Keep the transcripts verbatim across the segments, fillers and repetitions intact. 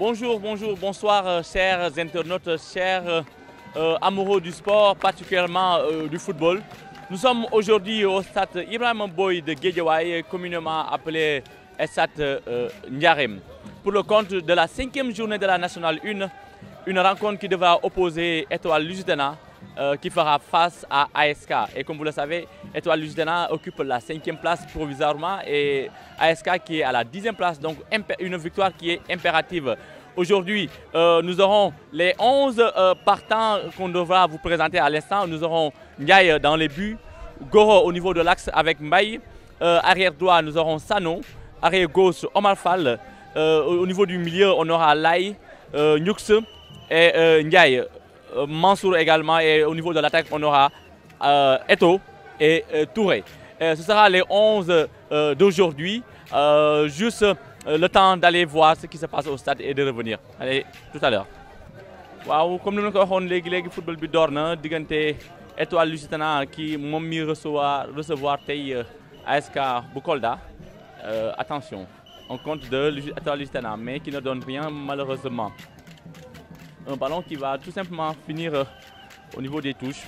Bonjour, bonjour, bonsoir, euh, chers internautes, chers euh, amoureux du sport, particulièrement euh, du football. Nous sommes aujourd'hui au stade Ibrahima Boye de Guédiawaye, communément appelé stade euh, Ndiarème, pour le compte de la cinquième journée de la Nationale un, une rencontre qui devra opposer Étoile Lusitana, euh, qui fera face à A S K. Et comme vous le savez, Étoile Lusitana occupe la cinquième place provisoirement et A S K qui est à la dixième place, donc une victoire qui est impérative. Aujourd'hui, euh, nous aurons les onze euh, partants qu'on devra vous présenter à l'instant. Nous aurons Ndiaye dans les buts, Goro au niveau de l'axe avec Mbaye, euh, arrière droit nous aurons Sano, arrière gauche Omar Fall, euh, au niveau du milieu on aura Lai, euh, Nyux et euh, Ndiaye, euh, Mansour également, et au niveau de l'attaque on aura euh, Eto et euh, Touré. Et ce sera les onze euh, d'aujourd'hui, euh, juste euh, le temps d'aller voir ce qui se passe au stade et de revenir. Allez, tout à l'heure. Waaw, comme nous l'avons dit, le football bi door na diggante Étoile Lusitana qui moom mi recevoir recevoir tey A S K bu Kolda. Euh, attention, on compte de Étoile Lusitana, mais qui ne donne rien malheureusement. Un ballon qui va tout simplement finir euh, au niveau des touches.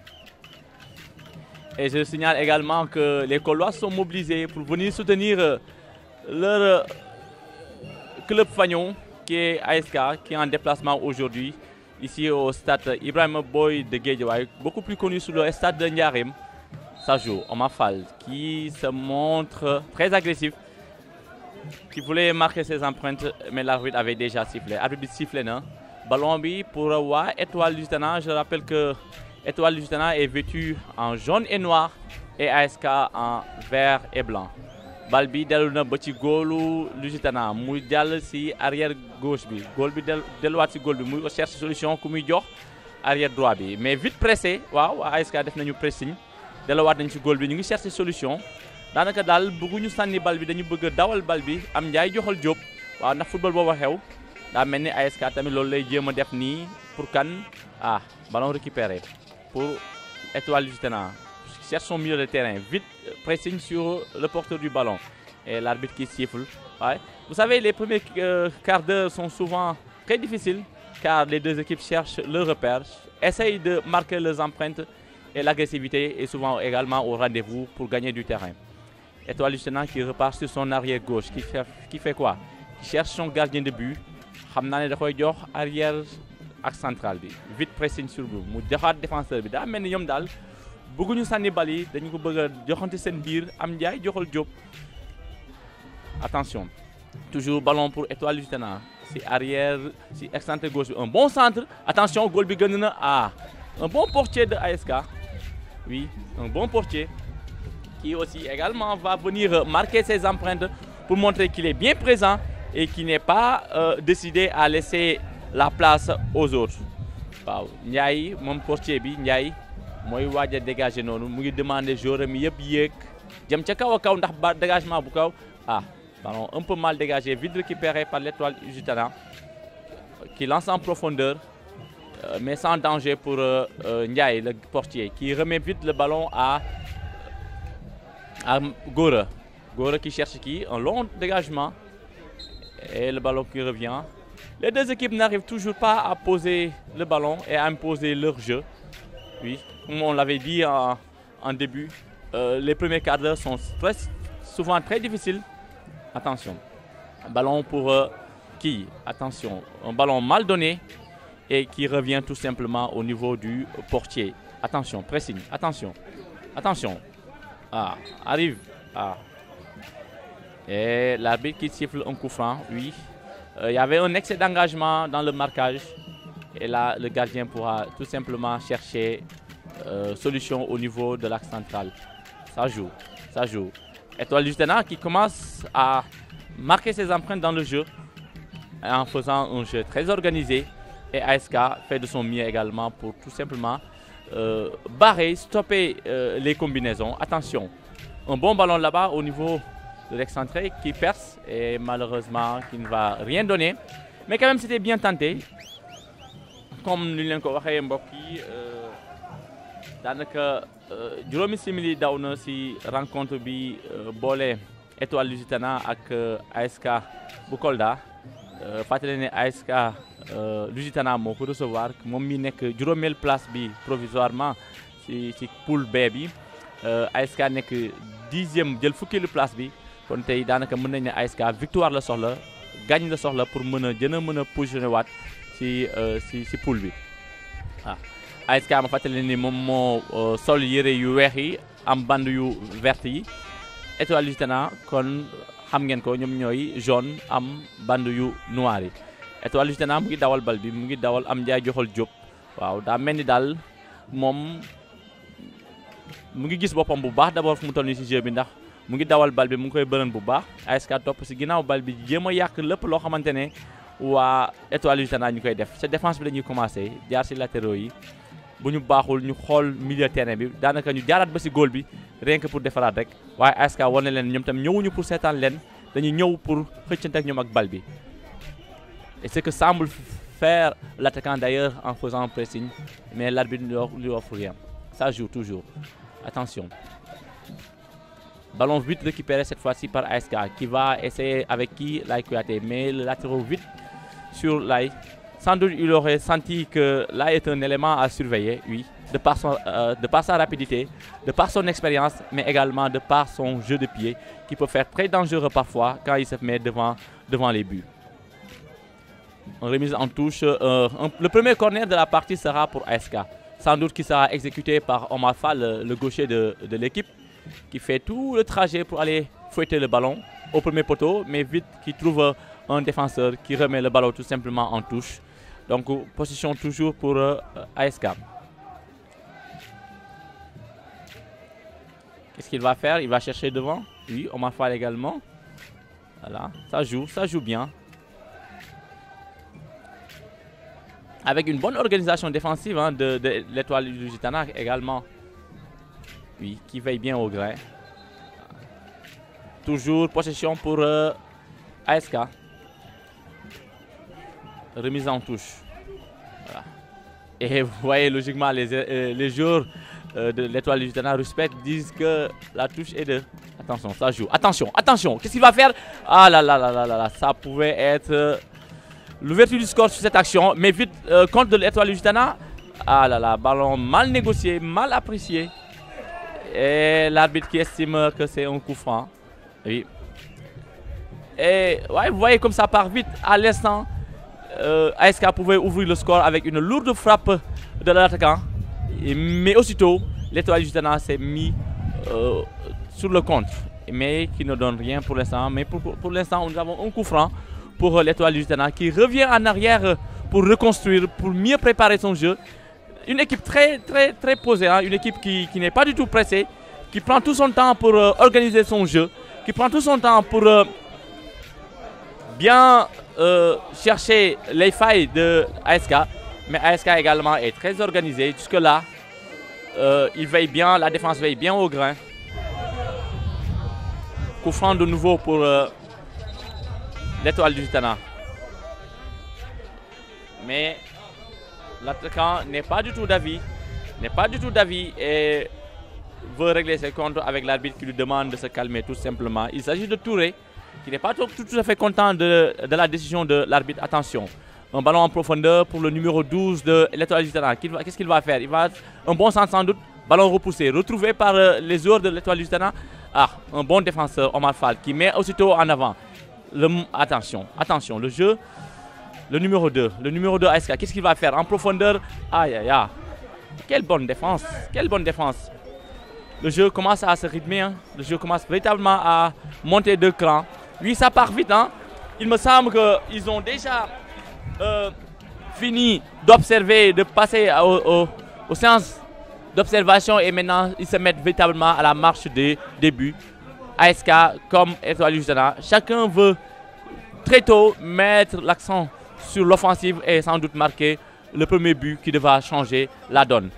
Et je signale également que les Colois sont mobilisés pour venir soutenir euh, leur euh, club fagnon qui est A S K, qui est en déplacement aujourd'hui ici au stade Ibrahima Boye de Guédiawaye, beaucoup plus connu sous le stade de Ndiarème. Ça joue Omar Fall qui se montre très agressif, qui voulait marquer ses empreintes, mais l'arbitre avait déjà sifflé. L'arbitre sifflé, non? Ballon bi pour Wa Étoile Lusitana. Je rappelle que Étoile Lusitana est vêtue en jaune et noir et A S K en vert et blanc. Bal bi dellu na ba ci góolu Lusitana muy jàll si arrière gauche bi góol bi del delluwaat si góol bi muy cherche solution ku muy jox arrière droit bi, mais vite pressé. Waaw A S K def nañu pressing delluwaat nañ si góol bi ñu ngi chercher solution. Daanaka daal bëgguñu sànni bal bi, dañu bëgg dawal bal bi am Ndiaye joxal Diop. Waaw ndax football boobu xew daa mel ni A S K tamit loolu lay jéem a def nii pour kan. Ah, ballon récupéré pour Étoile Lusitana. Cherche son milieu de terrain, vite pressing sur le porteur du ballon et l'arbitre qui siffle. Ouais. Vous savez, les premiers euh, quarts d'heure sont souvent très difficiles car les deux équipes cherchent le repère, essayent de marquer leurs empreintes et l'agressivité est souvent également au rendez-vous pour gagner du terrain. Étoile Lusitana qui repart sur son arrière gauche, qui fait, qui fait quoi? Qui cherche son gardien de but, xam naa ne da koy jox arrière ak central bi, vite pressing sur lui, mu joxaat défenseur bi daa mel ni ñoom daal bëgguñu sànni bal yi, dañu ko bëgg a joxante seen biir am Ndiaye joxal Diop. Attention, toujours ballon pour Étoile Lusitana, si arrière, si excentré gauche, un bon centre. Attention, goal bi gën na. Ah, un bon portier de A S K. Oui, un bon portier qui aussi également va venir marquer ses empreintes pour montrer qu'il est bien présent et qu'il n'est pas euh, décidé à laisser la place aux autres. Waaw, Ndiaye moom portier bi Ndiaye mooy waaj a dégager noonu mu ngi demander joueur mi yëpp yéeg jëm ca kaw a kaw ndax ba dégagement bu kaw. Ah, ballon un peu mal dégagé, vite récupéré par l'Étoile Lusitana qui lance en profondeur, euh, mais sans danger pour euh, euh, Ndiaye, le portier, qui remet vite le ballon à, à Gora. Gora qui cherche qui? Un long dégagement et le ballon qui revient. Les deux équipes n'arrivent toujours pas à poser le ballon et à imposer leur jeu. Oui, comme on l'avait dit en, en début, euh, les premiers quarts d'heure sont très, souvent très difficiles. Attention, un ballon pour euh, qui? Attention, un ballon mal donné et qui revient tout simplement au niveau du portier. Attention, pressing, attention, attention. Ah, arrive. Ah. Et l'arbitre qui siffle un coup franc, oui. Euh, il y avait un excès d'engagement dans le marquage. Et là, le gardien pourra tout simplement chercher euh, solution au niveau de l'axe central. Ça joue, ça joue. Étoile Lusitana qui commence à marquer ses empreintes dans le jeu en faisant un jeu très organisé. Et A S K fait de son mieux également pour tout simplement euh, barrer, stopper euh, les combinaisons. Attention, un bon ballon là-bas au niveau de l'excentré qui perce et malheureusement qui ne va rien donner. Mais quand même c'était bien tenté. Comme nous l'avons dit, mbokk yi daanaka juróomi simili daw na si rencontre bi boole Étoile Lusitana ak A S K bu Kolda fàttali ne A S K Lusitana moo ko recevoir moom mi nekk juróomeel place bi provisoirement ci ci poule B bi A S K nekk dixième jël fukkeelu place bi kon tey daanaka mën nañ ne A S K victoire la soxla gagne la soxla pour mën a gën a mën a positionné waat ci ci ci poule bi waaw. A S K ma fàttali ni moom moo sol yére yu weex yi am band yu verte yi Étoile Lusitana kon xam ngeen ko ñoom ñooy jaune am band yu noir yi Étoile Lusitana mu ngi dawal bal bi mu ngi dawal am Ndiaye joxal Diop waaw daa mel ni daal moom mu ngi gis boppam bu baax d'abord fu mu toll nii ci jeu bi ndax mu ngi dawal bal bi mu ngi koy bërën bu baax A S K topp ci ginnaaw bal bi jéem a yàq lépp loo xamante ne waa Étoile Lusitana ñu koy def sa défense bi dañuy commencé jaar ci latéraux yi bu ñu baaxul ñu xool milieu terrain bi daanaka ñu jaaraat ba ci góol bi rien que pour defaraat rek waaye A S K war na leen ñoom tam ñëwuñu pour seetaan leen dañuy ñëw pour xëccante ak ñoom ak bal bi et ce que semble faire l'attaquant d'ailleurs en faisant un pressing mais l'arbitre ne lui offre rien. Ça joue toujours. Attention. Ballon vite récupéré cette fois-ci par A S K qui va essayer avec qui Laye Kouyaté mais le latéraux vite sur Laye. Sans doute il aurait senti que Laye est un élément à surveiller, oui, de par, son, euh, de par sa rapidité, de par son expérience, mais également de par son jeu de pied qui peut faire très dangereux parfois quand il se met devant, devant les buts. Une remise en touche. Euh, un, le premier corner de la partie sera pour A S K. Sans doute qui sera exécuté par Omar Fall, le, le gaucher de, de l'équipe, qui fait tout le trajet pour aller fouetter le ballon au premier poteau, mais vite qui trouve un défenseur qui remet le ballon tout simplement en touche. Donc, position toujours pour euh, A S K. Qu'est-ce qu'il va faire? Il va chercher devant. Oui, Omar Fall également. Voilà, ça joue, ça joue bien. Avec une bonne organisation défensive hein, de, de l'Étoile Lusitana également. Oui, qui veille bien au grain. Toujours possession pour euh, A S K. Remise en touche. Voilà. Et vous voyez logiquement les, euh, les joueurs euh, de l'Étoile Lusitana respectent, disent que la touche est de... Attention, ça joue. Attention, attention. Qu'est-ce qu'il va faire? Ah là là là là là là. Ça pouvait être euh, l'ouverture du score sur cette action. Mais vite, euh, contre de l'Étoile Lusitana. Ah là là, ballon mal négocié, mal apprécié. Et l'arbitre qui estime que c'est un coup franc. Oui. Et ouais, vous voyez comme ça part vite à l'instant. Euh, A S K pouvait ouvrir le score avec une lourde frappe de l'attaquant. Mais aussitôt, l'Étoile Lusitana s'est mis euh, sur le contre. Mais qui ne donne rien pour l'instant. Mais pour, pour l'instant, nous avons un coup franc pour l'Étoile Lusitana qui revient en arrière pour reconstruire, pour mieux préparer son jeu. Une équipe très, très, très posée. Hein? Une équipe qui, qui n'est pas du tout pressée. Qui prend tout son temps pour euh, organiser son jeu. Qui prend tout son temps pour euh, bien... Euh, chercher les failles de A S K, mais A S K également est très organisé. Jusque là, euh, il veille bien, la défense veille bien au grain. Coup franc de nouveau pour euh, l'Étoile Lusitana. Mais l'attaquant n'est pas du tout d'avis, n'est pas du tout d'avis et veut régler ses comptes avec l'arbitre qui lui demande de se calmer tout simplement. Il s'agit de Touré, qui n'est pas tout, tout, tout à fait content de, de la décision de l'arbitre. Attention, un ballon en profondeur pour le numéro douze de l'Étoile Lusitana. Qu'est-ce qu'il va faire? Il va un bon centre sans doute, ballon repoussé, retrouvé par euh, les joueurs de l'Étoile Lusitana. Ah, un bon défenseur, Omar Fall, qui met aussitôt en avant. Le, attention, attention, le jeu, le numéro deux, le numéro deux A S K, qu'est-ce qu'il va faire? En profondeur, aïe aïe aïe. Quelle bonne défense, quelle bonne défense. Le jeu commence à se rythmer, hein. Le jeu commence véritablement à monter de cran. Oui, ça part vite. Hein. Il me semble qu'ils ont déjà euh, fini d'observer, de passer au, au, aux séances d'observation et maintenant ils se mettent véritablement à la marche des débuts. A S K comme Étoile Lusitana, chacun veut très tôt mettre l'accent sur l'offensive et sans doute marquer le premier but qui devra changer la donne.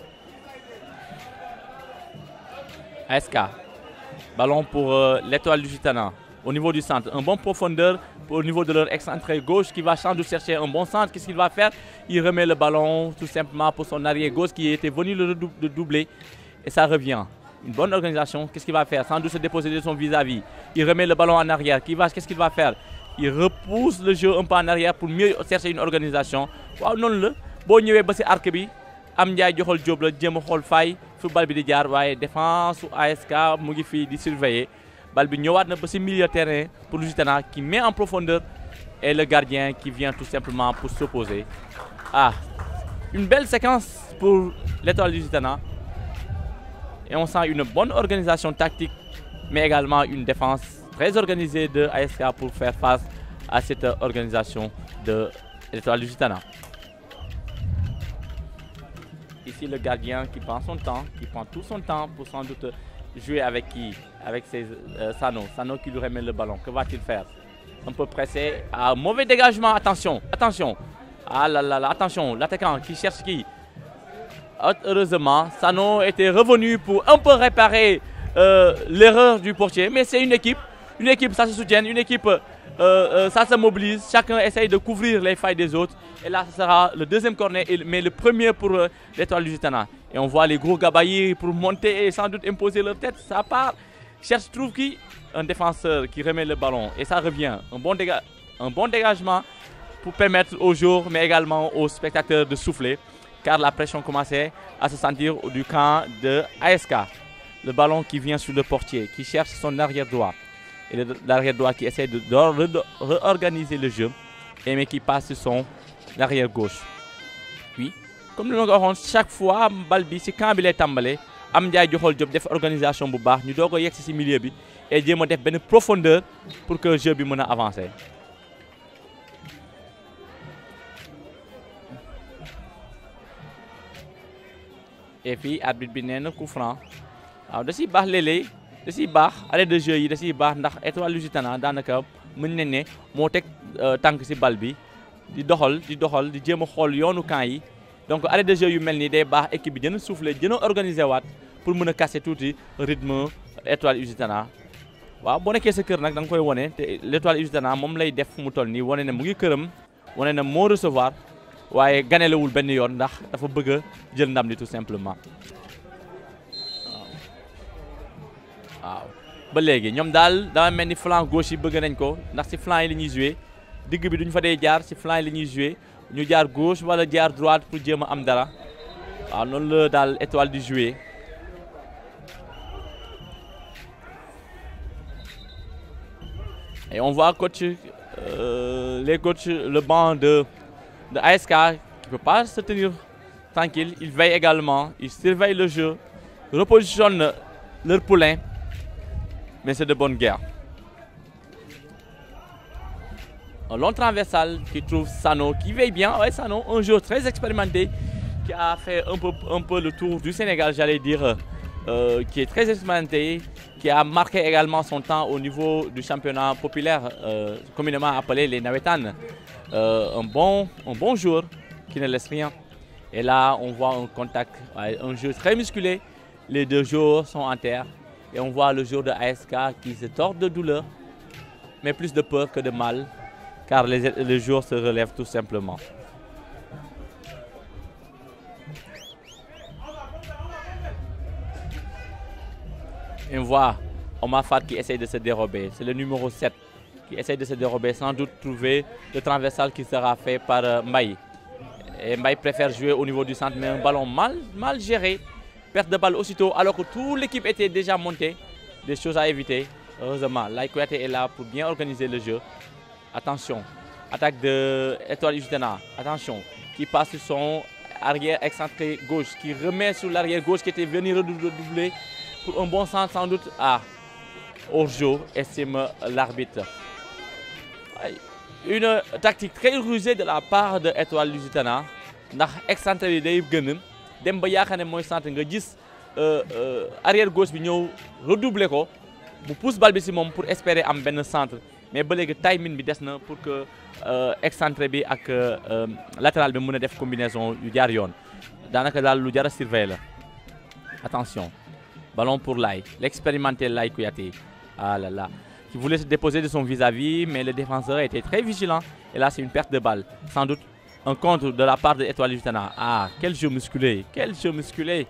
A S K, ballon pour euh, l'Étoile Lusitana. Au niveau du centre, un bon profondeur au niveau de leur excentré gauche qui va sans doute chercher un bon centre. Qu'est-ce qu'il va faire? Il remet le ballon tout simplement pour son arrière gauche qui était venu le doubler et ça revient. Une bonne organisation. Qu'est-ce qu'il va faire? Sans doute se déposer de son vis-à-vis. Il remet le ballon en arrière. Qu'est-ce qu'il va faire? il repousse le jeu un peu en arrière pour mieux chercher une organisation. Waaw noonu la boo ñëwee ba si arc bi am Ndiaye joxol Diop la jéem a xool faay fu bal bi di jaar waaye défense su A S K mu ngi fii di surveiller bal bi ñëwaat na ba si milieu terrain pour Lusitana qui met en profondeur et le gardien qui vient tout simplement pour s'opposer. Ah, une belle séquence pour l'Étoile Lusitana et on sent une bonne organisation tactique mais également une défense très organisée de A S K pour faire face à cette organisation de l'Étoile Lusitana. Ici le gardien qui prend son temps, qui prend tout son temps pour sans doute jouer avec qui? Avec ses, euh, Sano. Sano qui lui remet le ballon. Que va-t-il faire? Un peu pressé. Ah, mauvais dégagement. Attention, attention. Ah là là là, attention. L'attaquant qui cherche qui? Heureusement, Sano était revenu pour un peu réparer euh, l'erreur du portier. Mais c'est une équipe. Une équipe, ça se soutient. Une équipe, euh, euh, ça se mobilise. Chacun essaye de couvrir les failles des autres. Et là, ce sera le deuxième corner, mais le premier pour euh, l'Étoile Lusitana. Et on voit les gros gabarits pour monter et sans doute imposer leur tête. Ça part. Cherche, trouve qui? Un défenseur qui remet le ballon. Et ça revient. Un bon, déga un bon dégagement pour permettre aux joueurs, mais également aux spectateurs de souffler. Car la pression commençait à se sentir du camp de A S K. Le ballon qui vient sur le portier, qui cherche son arrière droit. Et l'arrière droit qui essaie de, de, de réorganiser le jeu. Et mais qui passe sur son l'arrière gauche. Oui, comme nous l'avons dit, chaque fois, Balbi, c'est quand il est tambalé, am Ndiaye joxol Diop def organisation bu baax ñu doog a yegg si milieu bi et jéem a def benn profondeur pour que le jeu bi mën a avancer. Et puis arbitre bi nee na coup franc waaw da siy baax léeg-léeg da siy baax arrêt de jeu yi da siy baax ndax Étoile Lusitana daanaka mën nañ ne moo teg tànk si bal bi. di doxal di doxal di jéem a xool yoonu camp yi donc arrêt de jeu yu mel nii day baax équipe bi gën a soufflé gën a organisé waat pour mën a casser tuuti rythme Étoile Lusitana waaw boo nekkee sa kër nag da nga koy wane te l'Étoile Lusitana moom lay def fu mu toll nii wane ne mu ngi këram wane ne moo recevoir waaye ganelewul benn yoon ndax dafa bëgg a jël ndam li tout simplement waaw. waaw ba léegi ñoom daal dama mel ni flanc gauche yi bëgg nañ ko ndax si flanc yi la ñuy joué. digg bi duñ fa dee jaar ci flanc la ñuy jouer ñu jaar gauche wala jaar droite pour jéem a am dara waaw noonu la daal Étoile di jouer et on voit coach euh, les coachs le banc de de A S K qui peut pas se tenir tranquille, ils veillent également, ils surveillent le jeu, repositionnent leur poulain, mais c'est de bonne guerre. Un long transversal qui trouve Sano, qui veille bien. Ouais, Sano, un joueur très expérimenté, qui a fait un peu, un peu le tour du Sénégal, j'allais dire, euh, qui est très expérimenté, qui a marqué également son temps au niveau du championnat populaire, euh, communément appelé les Nawetan. Euh, un, bon, un bon joueur qui ne laisse rien. Et là, on voit un contact, ouais, un jeu très musculé. Les deux joueurs sont en terre. Et on voit le joueur de A S K qui se tord de douleur, mais plus de peur que de mal. Car les, les joueurs se relèvent tout simplement. Et on voit Omar Fat qui essaye de se dérober. C'est le numéro sept qui essaye de se dérober, sans doute trouver le transversal qui sera fait par euh, Mbaye. Et Mbaye préfère jouer au niveau du centre, mais un ballon mal, mal géré. Perte de balle aussitôt, alors que toute l'équipe était déjà montée. Des choses à éviter. Heureusement, Laye Kouyaté est là pour bien organiser le jeu. Attention, attaque de Étoile Lusitana. Attention, qui passe sur son arrière excentré gauche, qui remet sur l'arrière gauche qui était venu redoubler pour un bon sens sans doute à hors-jeu, estime l'arbitre. Une tactique très rusée de la part de Étoile Lusitana. Ndax excentré yi day gën dem ba yaakaar ne mooy centre nga gis arrière gauche bi ñëw redoubler ko mu pousse balle bi si moom pour espérer am benn centre. Mais ba léegi timing bi des na pour que excentré bi ak latéral bi mën a def combinaison yu jaar yoon daanaka daal lu jar a surveiller la. Attention, ballon pour Laye, l'expérimenté Laye Kouyaté. Ah là là, qui voulait se déposer de son vis-à-vis, mais le défenseur était très vigilant. Et là, c'est une perte de balle. Sans doute un contre de la part de Étoile Lusitana. Ah, quel jeu musculé, quel jeu musculé.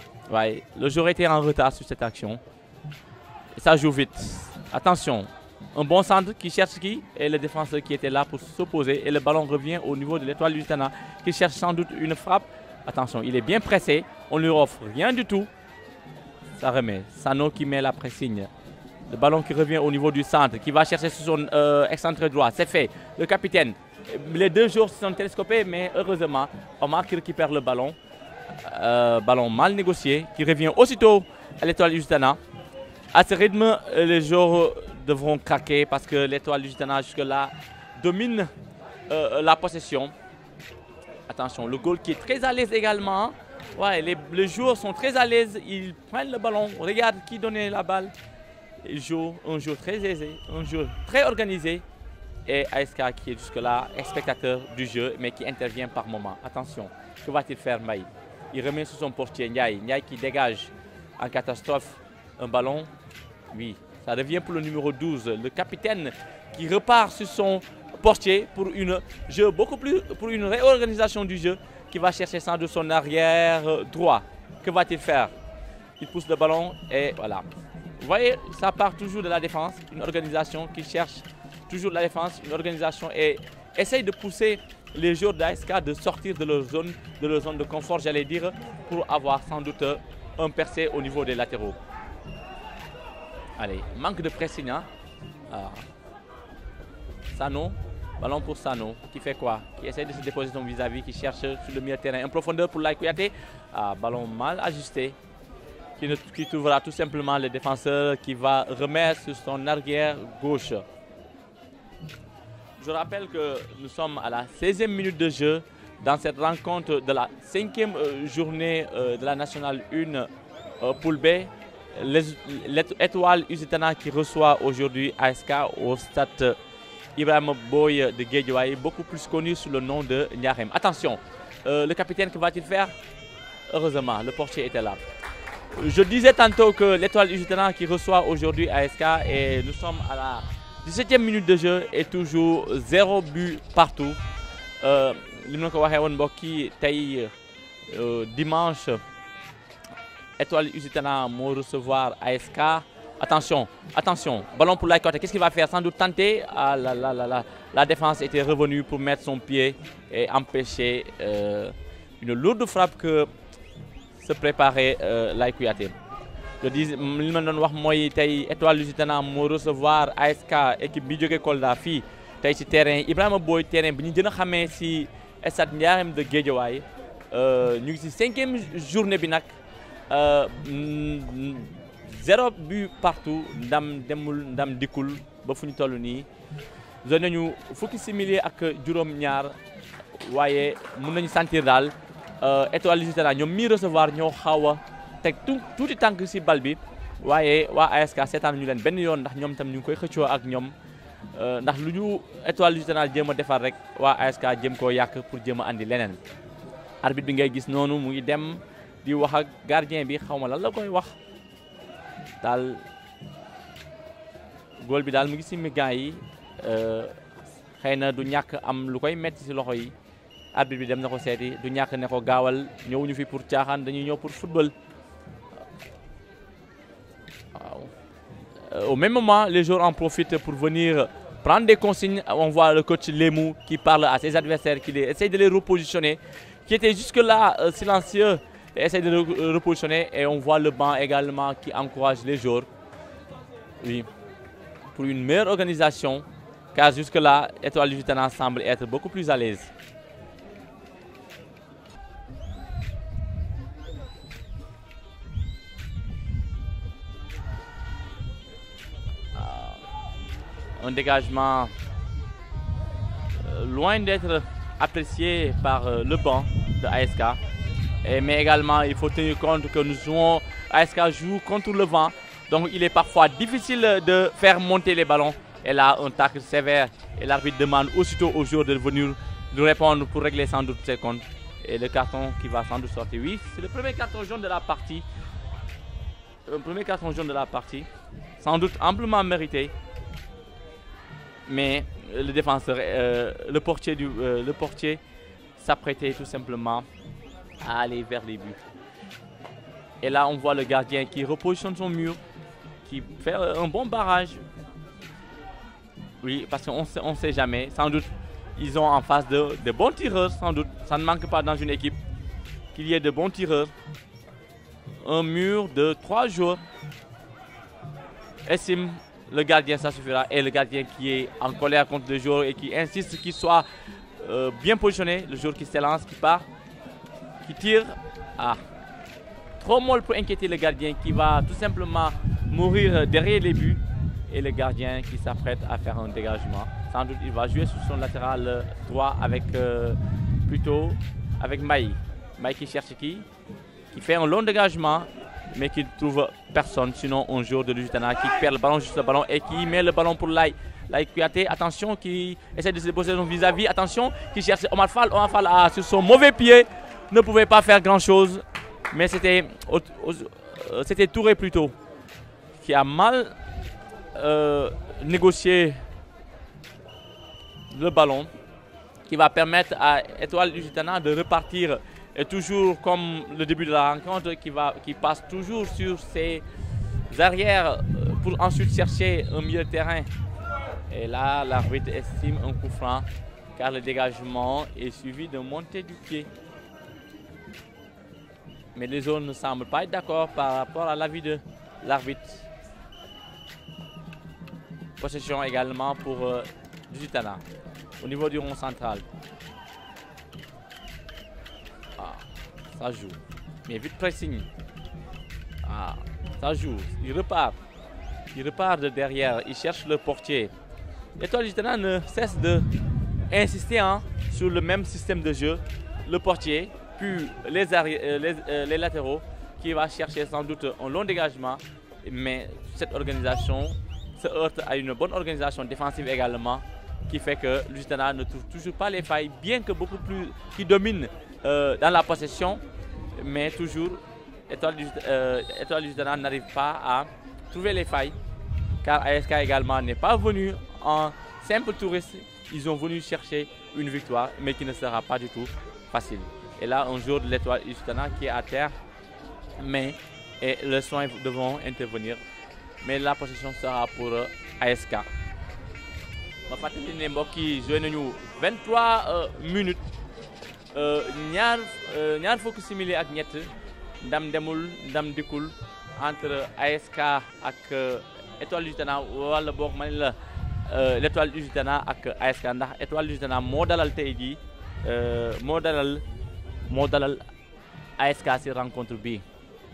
Ouais, le joueur était en retard sur cette action. Et ça joue vite. Attention. Un bon centre qui cherche qui et le défenseur qui était là pour s'opposer. Et le ballon revient au niveau de l'Étoile Lusitana qui cherche sans doute une frappe. Attention, il est bien pressé. On lui offre rien du tout. Ça remet. Sano qui met la pressigne. Le ballon qui revient au niveau du centre, qui va chercher sur son euh, excentré droit. C'est fait. Le capitaine. Les deux joueurs se sont télescopés, mais heureusement, Omar qui récupère le ballon. Euh, ballon mal négocié, qui revient aussitôt à l'Étoile Lusitana. À ce rythme, les joueurs devront craquer parce que l'Étoile Lusitana jusque-là domine euh, la possession. Attention, le goal qui est très à l'aise également. Ouais, les, les joueurs sont très à l'aise, ils prennent le ballon. Regarde qui donnait la balle. Il joue un jeu très aisé, un jeu très organisé. Et A S K qui est jusque-là spectateur du jeu, mais qui intervient par moment. Attention, que va-t-il faire Mbaye? Il remet sur son portier Ndiaye. Ndiaye qui dégage en catastrophe un ballon. Oui, ça revient pour le numéro douze, le capitaine qui repart sur son portier pour une jeu beaucoup plus, pour une réorganisation du jeu, qui va chercher sans doute son arrière droit. Que va-t-il faire? Il pousse le ballon et voilà. Vous voyez, ça part toujours de la défense, une organisation qui cherche toujours de la défense, une organisation et essaye de pousser les joueurs d'A S K de sortir de leur zone, de leur zone de confort, j'allais dire, pour avoir sans doute un percé au niveau des latéraux. Allez, manque de pressing. Hein? Ah. Sano, ballon pour Sano, qui fait quoi? Qui essaie de se déposer son vis-à-vis, qui cherche sur le milieu de terrain. En profondeur pour Laye Kouyaté. Ah, ballon mal ajusté. Qui, ne, qui trouvera tout simplement le défenseur qui va remettre sur son arrière gauche. Je rappelle que nous sommes à la seizième minute de jeu dans cette rencontre de la cinquième euh, journée euh, de la Nationale un euh, Poule B. L'Étoile Lusitana qui reçoit aujourd'hui A S K au stade Ibrahima Boye de Guédiawaye, beaucoup plus connu sous le nom de Niarem. Attention, euh, le capitaine, que va-t-il faire? Heureusement, le portier était là. Je disais tantôt que l'Étoile Lusitana qui reçoit aujourd'hui A S K et nous sommes à la dix-septième minute de jeu et toujours zéro but partout. Euh, dimanche, Étoile Lusitana va recevoir A S K. Attention, attention, ballon pour Laye Kouyaté. Qu'est-ce qu'il va faire? Sans doute tenter. Ah, la, la, la, la, la défense était revenue pour mettre son pied et empêcher euh, une lourde frappe que se préparait euh, Laye Kouyaté. Je dis, li ma doon wax mooy tey Étoile Lusitana moo recevoir A S K équipe bi jógee Kolda fii tey ci terrain Ibrahima Boye, terrain bi ñu gën a xamee si stade Ndiarème de Guédiawaye. ñu ngi ci cinquième journée bi nag zéro but partout, ndam demul ndam dikul ba fu ñu toll nii. Zone nañu fukki simili ak juróom-ñaar waaye mun nañu sentir daal Étoile Lusitana ñoom mi recevoir ñoo xaw a teg tuuti tànk si bal bi waaye waa A S K seetaan ñu leen benn yoon ndax ñoom tam ñu ngi koy xëccoo ak ñoom ndax lu ñu Étoile Lusitana jéem a defar rek waa A S K jéem koo yàq pour jéem a andi leneen. Arbitre bi ngay gis noonu mu ngi dem di wax ak gardien bi, xaw ma lan la koy wax daal. Góol bi daal mu ngi si migan yi, xëy na du ñàkk am lu koy metti si loxo yi. Arbitre bi dem na ko seeti, du ñàkk ne ko gaawal ñëwuñu fi pour caaxaan, dañuy ñëw pour football. Euh, au même moment, les joueurs en profitent pour venir prendre des consignes. On voit le coach Lemou qui parle à ses adversaires, qui les, essaye de les repositionner, qui était jusque-là euh, silencieux, et essaye de les repositionner. Et on voit le banc également qui encourage les joueurs. Oui, pour une meilleure organisation, car jusque-là, Étoile Lusitana semble être beaucoup plus à l'aise. Un dégagement euh, loin d'être apprécié par euh, le banc de A S K. Et, mais également, il faut tenir compte que nous jouons, A S K joue contre le vent. Donc il est parfois difficile de faire monter les ballons. Et là, un tacle sévère. Et l'arbitre demande aussitôt aux joueurs de venir nous répondre pour régler sans doute ses comptes. Et le carton qui va sans doute sortir. Oui, c'est le premier carton jaune de la partie. Le premier carton jaune de la partie. Sans doute amplement mérité. Mais le défenseur, euh, le portier, du, euh, le portier s'apprêtait tout simplement à aller vers les buts. Et là, on voit le gardien qui repositionne son mur, qui fait un bon barrage. Oui, parce qu'on ne sait jamais. Sans doute, ils ont en face de, de bons tireurs, sans doute. Ça ne manque pas dans une équipe qu'il y ait de bons tireurs. Un mur de trois joueurs. Estime, le gardien, ça suffira. Et le gardien qui est en colère contre le joueur et qui insiste qu'il soit euh, bien positionné. Le joueur qui s'élance, qui part, qui tire. Ah, trop molle pour inquiéter le gardien qui va tout simplement mourir derrière les buts. Et le gardien qui s'apprête à faire un dégagement. Sans doute, il va jouer sur son latéral droit avec euh, plutôt avec Maï. Maï qui cherche qui Qui fait un long dégagement, mais qui ne trouve personne. Sinon, un joueur de Lusitana qui perd le ballon, juste le ballon, et qui met le ballon pour Lai. Lai Kouyaté, attention, qui essaie de se déposer son vis-à-vis. Attention, qui cherche Omar Fall. Omar Fall, ah, sur son mauvais pied, ne pouvait pas faire grand-chose. Mais c'était c'était Touré plutôt, qui a mal euh, négocié le ballon, qui va permettre à Étoile Lusitana de repartir. Et toujours comme le début de la rencontre, qui, va, qui passe toujours sur ses arrières pour ensuite chercher un milieu de terrain. Et là, l'arbitre estime un coup franc, car le dégagement est suivi de montée du pied. Mais les zones ne semblent pas être d'accord par rapport à l'avis de l'arbitre. Possession également pour euh, Lusitana, au niveau du rond central. Ah, ça joue. Mais vite pressing. Ah, ça joue. Il repart. Il repart de derrière. Il cherche le portier. L'Étoile Lusitana ne cesse d'insister hein, sur le même système de jeu. Le portier, puis les, les, euh, les latéraux, qui va chercher sans doute un long dégagement. Mais cette organisation se heurte à une bonne organisation défensive également, qui fait que Lusitana ne trouve toujours pas les failles, bien que beaucoup plus, qui domine euh, dans la possession, mais toujours Étoile Lusitana euh, n'arrive pas à trouver les failles, car A S K également n'est pas venu en simple touriste. Ils ont venu chercher une victoire, mais qui ne sera pas du tout facile. Et là, un joueur de l'Étoile Lusitana qui est à terre, mais et le soin devront intervenir. Mais la possession sera pour euh, A S K. ma fàttali ne mbokk yi joué nañu vingt-trois minutes ñaar ñaar fukki simili ak ñett ndam demul ndam dikkul entre A S K ak Étoile Lusitana wala boog ma ne la l'Étoile Lusitana ak A S K ndax Étoile Lusitana moo dalal tey jii moo dalal moo dalal A S K si rencontre bi.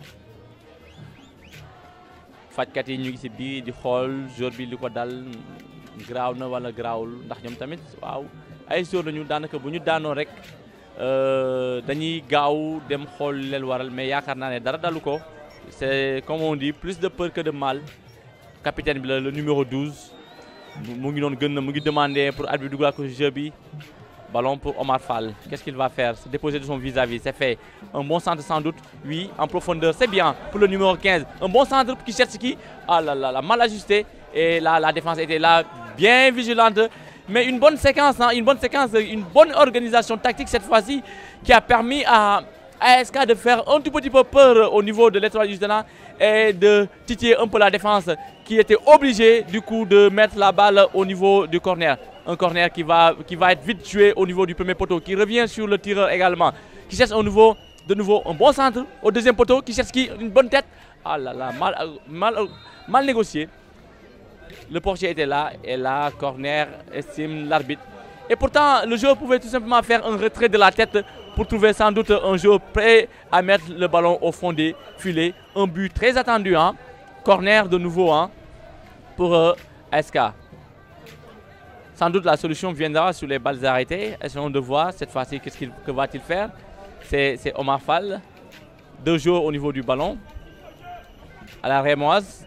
fajkat yi ñu ngi si biir di xool jour bi li ko dal graaw na wala graawul ndax ñoom tamit waaw ay jour lañu daanaka bu ñu daanoo rek dañuy gaaw dem xool leen waral mais yaakaar naa ne dara dalu ko. C'est comme on dit plus de peur que de mal. Capitaine bi la le numéro douze mu ngi doon gën na mu ngi demandé pour arbitre dugal ko jeu bi. Ballon pour Omar Fall. Qu'est-ce qu'il va faire? Se déposer de son vis-à-vis. C'est fait. Un bon centre sans doute. Oui, en profondeur. C'est bien pour le numéro quinze. Un bon centre qui cherche qui? Ah là là, là, mal ajusté. Et là, la défense était là, bien vigilante. Mais une bonne séquence, hein, une bonne séquence, une bonne organisation tactique cette fois-ci qui a permis à A S K de faire un tout petit peu peur au niveau de l'Étoile Lusitana et de titiller un peu la défense qui était obligée du coup de mettre la balle au niveau du corner. Un corner qui va, qui va être vite joué au niveau du premier poteau, qui revient sur le tireur également, qui cherche au nouveau, de nouveau un bon centre au deuxième poteau, qui cherche qui, une bonne tête. Ah là là, mal, mal, mal négocié. Le portier était là et là, corner, estime l'arbitre. Et pourtant, le joueur pouvait tout simplement faire un retrait de la tête pour trouver sans doute un joueur prêt à mettre le ballon au fond des filets. Un but très attendu, hein. Corner de nouveau hein, pour euh, A S K. Sans doute la solution viendra sur les balles arrêtées. Essayons de voir cette fois-ci qu'est-ce qu'il que va-t-il faire. C'est Omar Fall. Deux joueurs au niveau du ballon. À la rémoise.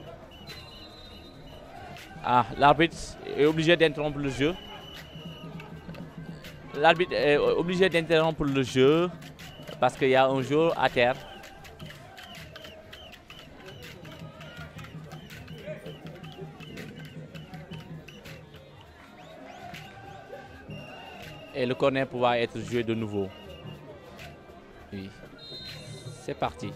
Ah, l'arbitre est obligé d'interrompre le jeu. L'arbitre est obligé d'interrompre le jeu parce qu'il y a un joueur à terre. Et le corner pourra être joué de nouveau. Oui. C'est parti.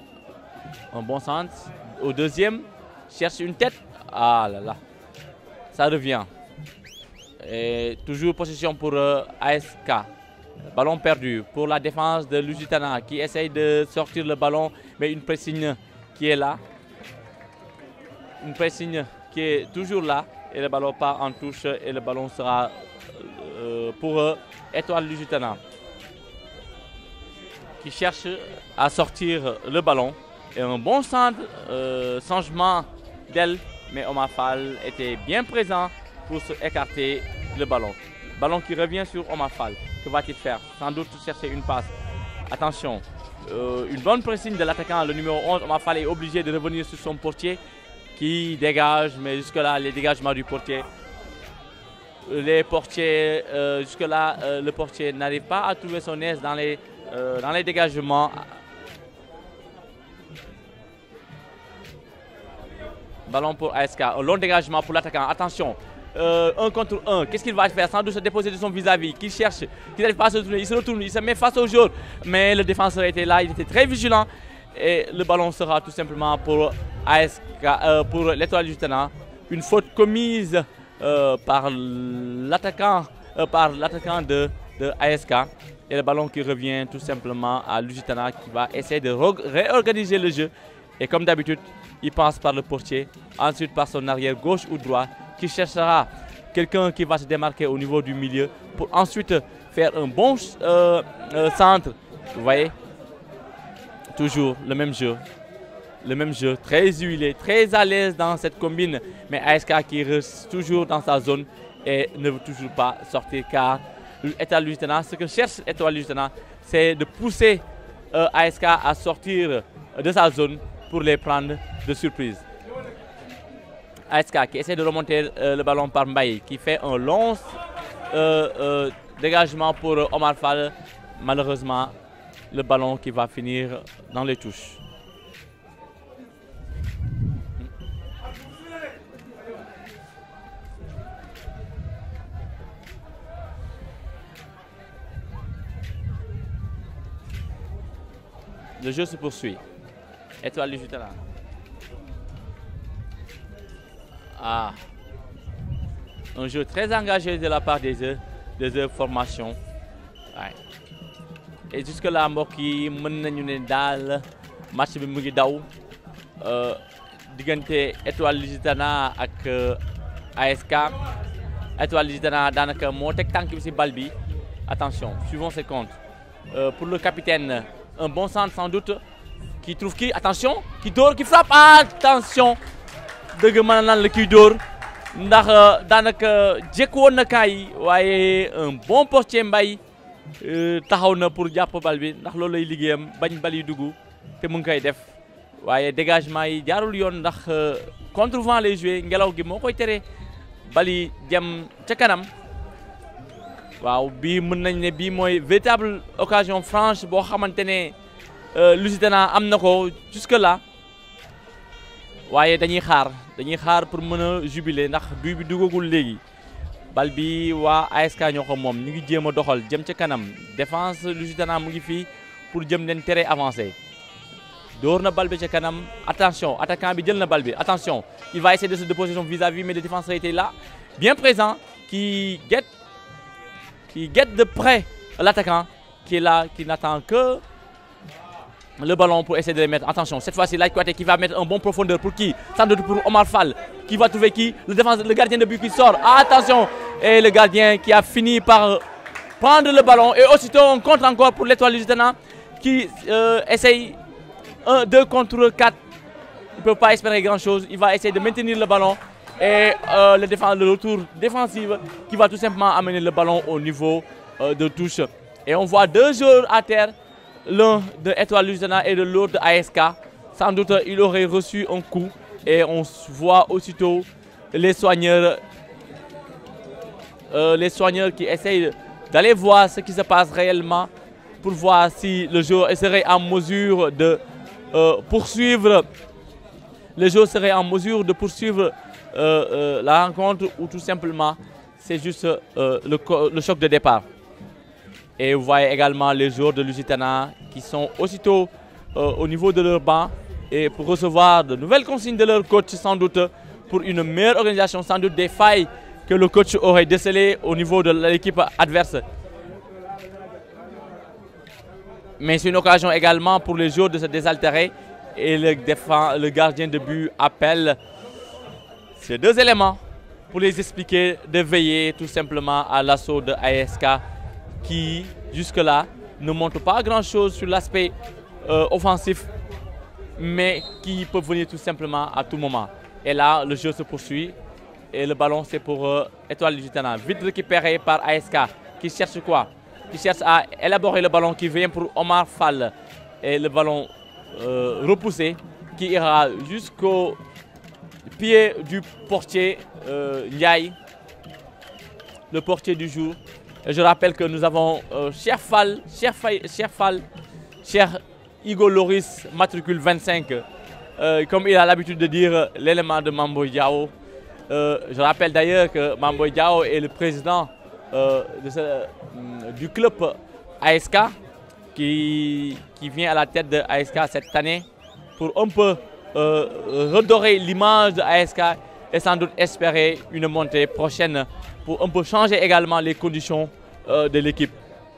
Un bon centre. Au deuxième, cherche une tête. Ah là là. ça revient. Et toujours possession pour euh, A S K. Ballon perdu pour la défense de Lusitana qui essaye de sortir le ballon, mais une pressing qui est là. Une pressing qui est toujours là et le ballon part en touche et le ballon sera euh, pour euh, Étoile Lusitana qui cherche à sortir le ballon. Et un bon centre, euh, changement d'aile, mais Omar Fall était bien présent pour se écarter le ballon. Ballon qui revient sur Omar Fall. Que va-t-il faire? Sans doute chercher une passe. Attention, euh, une bonne pressing de l'attaquant, le numéro onze. Omar Fall est obligé de revenir sur son portier qui dégage, mais jusque-là, les dégagements du portier. Les portiers, euh, jusque-là, euh, le portier n'arrive pas à trouver son aise dans les, euh, dans les dégagements. Ballon pour A S K, un long dégagement pour l'attaquant. Attention, euh, un contre un. Qu'est-ce qu'il va faire? Sans doute se déposer de son vis-à-vis. Qu'il cherche, qu'il n'arrive pas à se retourner. Il se retourne, il se met face au joueur. Mais le défenseur était là, il était très vigilant. Et le ballon sera tout simplement pour A S K, euh, pour l'Étoile Lusitana. Une faute commise euh, par l'attaquant euh, par l'attaquant de, de A S K. Et le ballon qui revient tout simplement à Lusitana qui va essayer de réorganiser le jeu. Et comme d'habitude, il passe par le portier, ensuite par son arrière gauche ou droit, qui cherchera quelqu'un qui va se démarquer au niveau du milieu pour ensuite faire un bon euh, euh, centre. Vous voyez, toujours le même jeu, le même jeu, très huilé, très à l'aise dans cette combine, mais A S K qui reste toujours dans sa zone et ne veut toujours pas sortir car Étoile Lusitana, ce que cherche Étoile Lusitana, c'est de pousser euh, A S K à sortir de sa zone pour les prendre de surprise. A S K qui essaie de remonter euh, le ballon par Mbaye, qui fait un long euh, euh, dégagement pour Omar Fall. Malheureusement, le ballon qui va finir dans les touches. Le jeu se poursuit. Étoile Lusitana. Ah. Un jeu très engagé de la part des deux, des deux formations. Ouais. Et jusque là, mbokk yi mën nañu ne daal match bi mu ngi daw diggante Étoile Lusitana ak A S K. Étoile Lusitana daanaka moo teg tànk bi ci bal bi. Attention, suivons ces comptes. Euh, pour le capitaine, un bon centre sans doute. Qui trouve qui? Attention, qui dort, qui frappe. Attention, dëgg mën naan la kiy dóor ndax daanaka jékku woon na kaay waaye un bon portier Mbaye taxaw na pour jàpp bal bi ndax loolu lay liggéeyam bañ bal yi dugg te mu ngi koy def waaye dégagement yi jaarul yoon ndax contre vent lay joué ngelaw gi moo koy tere bal yi jëm ca kanam. waaw bii mën nañ ne bii mooy véritable occasion franche boo xamante ne Lusitana am na ko jusque là waaye dañuy xaar dañuy xaar pour mën a jubiler ndax bii bi duggagul léegi bal bi waa A S K ñoo ko moom ñu ngi jéem a doxal jëm ca kanam défense Lusitana mu ngi fii pour jëm leen tere avancé door na bal bi ca kanam. Attention, attaquant bi jël na bal bi. Attention, il va essayer de se déposer son vis-à-vis mais le défenseur était là bien présent qui guette qui guette de près l'attaquant qui est là, qui n'attend que le ballon pour essayer de les mettre. Attention, cette fois-ci, Laye Kouyaté qui va mettre un bon profondeur pour qui? Sans doute pour Omar Fall, qui va trouver qui? Le défenseur, le gardien de but qui sort. Attention, et le gardien qui a fini par prendre le ballon. Et aussitôt, on compte encore pour l'Étoile Lusitana qui euh, essaye un, deux contre quatre. Il ne peut pas espérer grand-chose. Il va essayer de maintenir le ballon. Et euh, le, défense, le retour défensif qui va tout simplement amener le ballon au niveau euh, de touche. Et on voit deux joueurs à terre. L'un de Étoile Lusitana et de l'autre de A S K. Sans doute, il aurait reçu un coup. Et on voit aussitôt les soigneurs, euh, les soigneurs qui essayent d'aller voir ce qui se passe réellement pour voir si le joueur serait en mesure de euh, poursuivre. Le joueur serait en mesure de poursuivre euh, euh, la rencontre ou tout simplement c'est juste euh, le, le choc de départ. Et vous voyez également les joueurs de Lusitana qui sont aussitôt euh, au niveau de leur banc et pour recevoir de nouvelles consignes de leur coach sans doute pour une meilleure organisation, sans doute des failles que le coach aurait décelées au niveau de l'équipe adverse. Mais c'est une occasion également pour les joueurs de se désaltérer et le, défend, le gardien de but appelle ces deux éléments pour les expliquer de veiller tout simplement à l'assaut de A S K qui jusque-là ne montre pas grand-chose sur l'aspect euh, offensif, mais qui peut venir tout simplement à tout moment. Et là, le jeu se poursuit et le ballon c'est pour euh, Étoile Lusitana. Vite récupéré par A S K qui cherche quoi? Qui cherche à élaborer le ballon qui vient pour Omar Fall. Et le ballon euh, repoussé qui ira jusqu'au pied du portier euh, Ndiaye, le portier du jour. Et je rappelle que nous avons euh, cher Fall, cher, Fall, cher Fall, cher Igor Loris, matricule vingt-cinq. Euh, comme il a l'habitude de dire, l'élément de Mambo Diao. Euh, je rappelle d'ailleurs que Mambo Diao est le président euh, de ce, euh, du club A S K qui, qui vient à la tête de A S K cette année pour un peu euh, redorer l'image de A S K et sans doute espérer une montée prochaine pour un peu changer également les conditions euh, de l'équipe.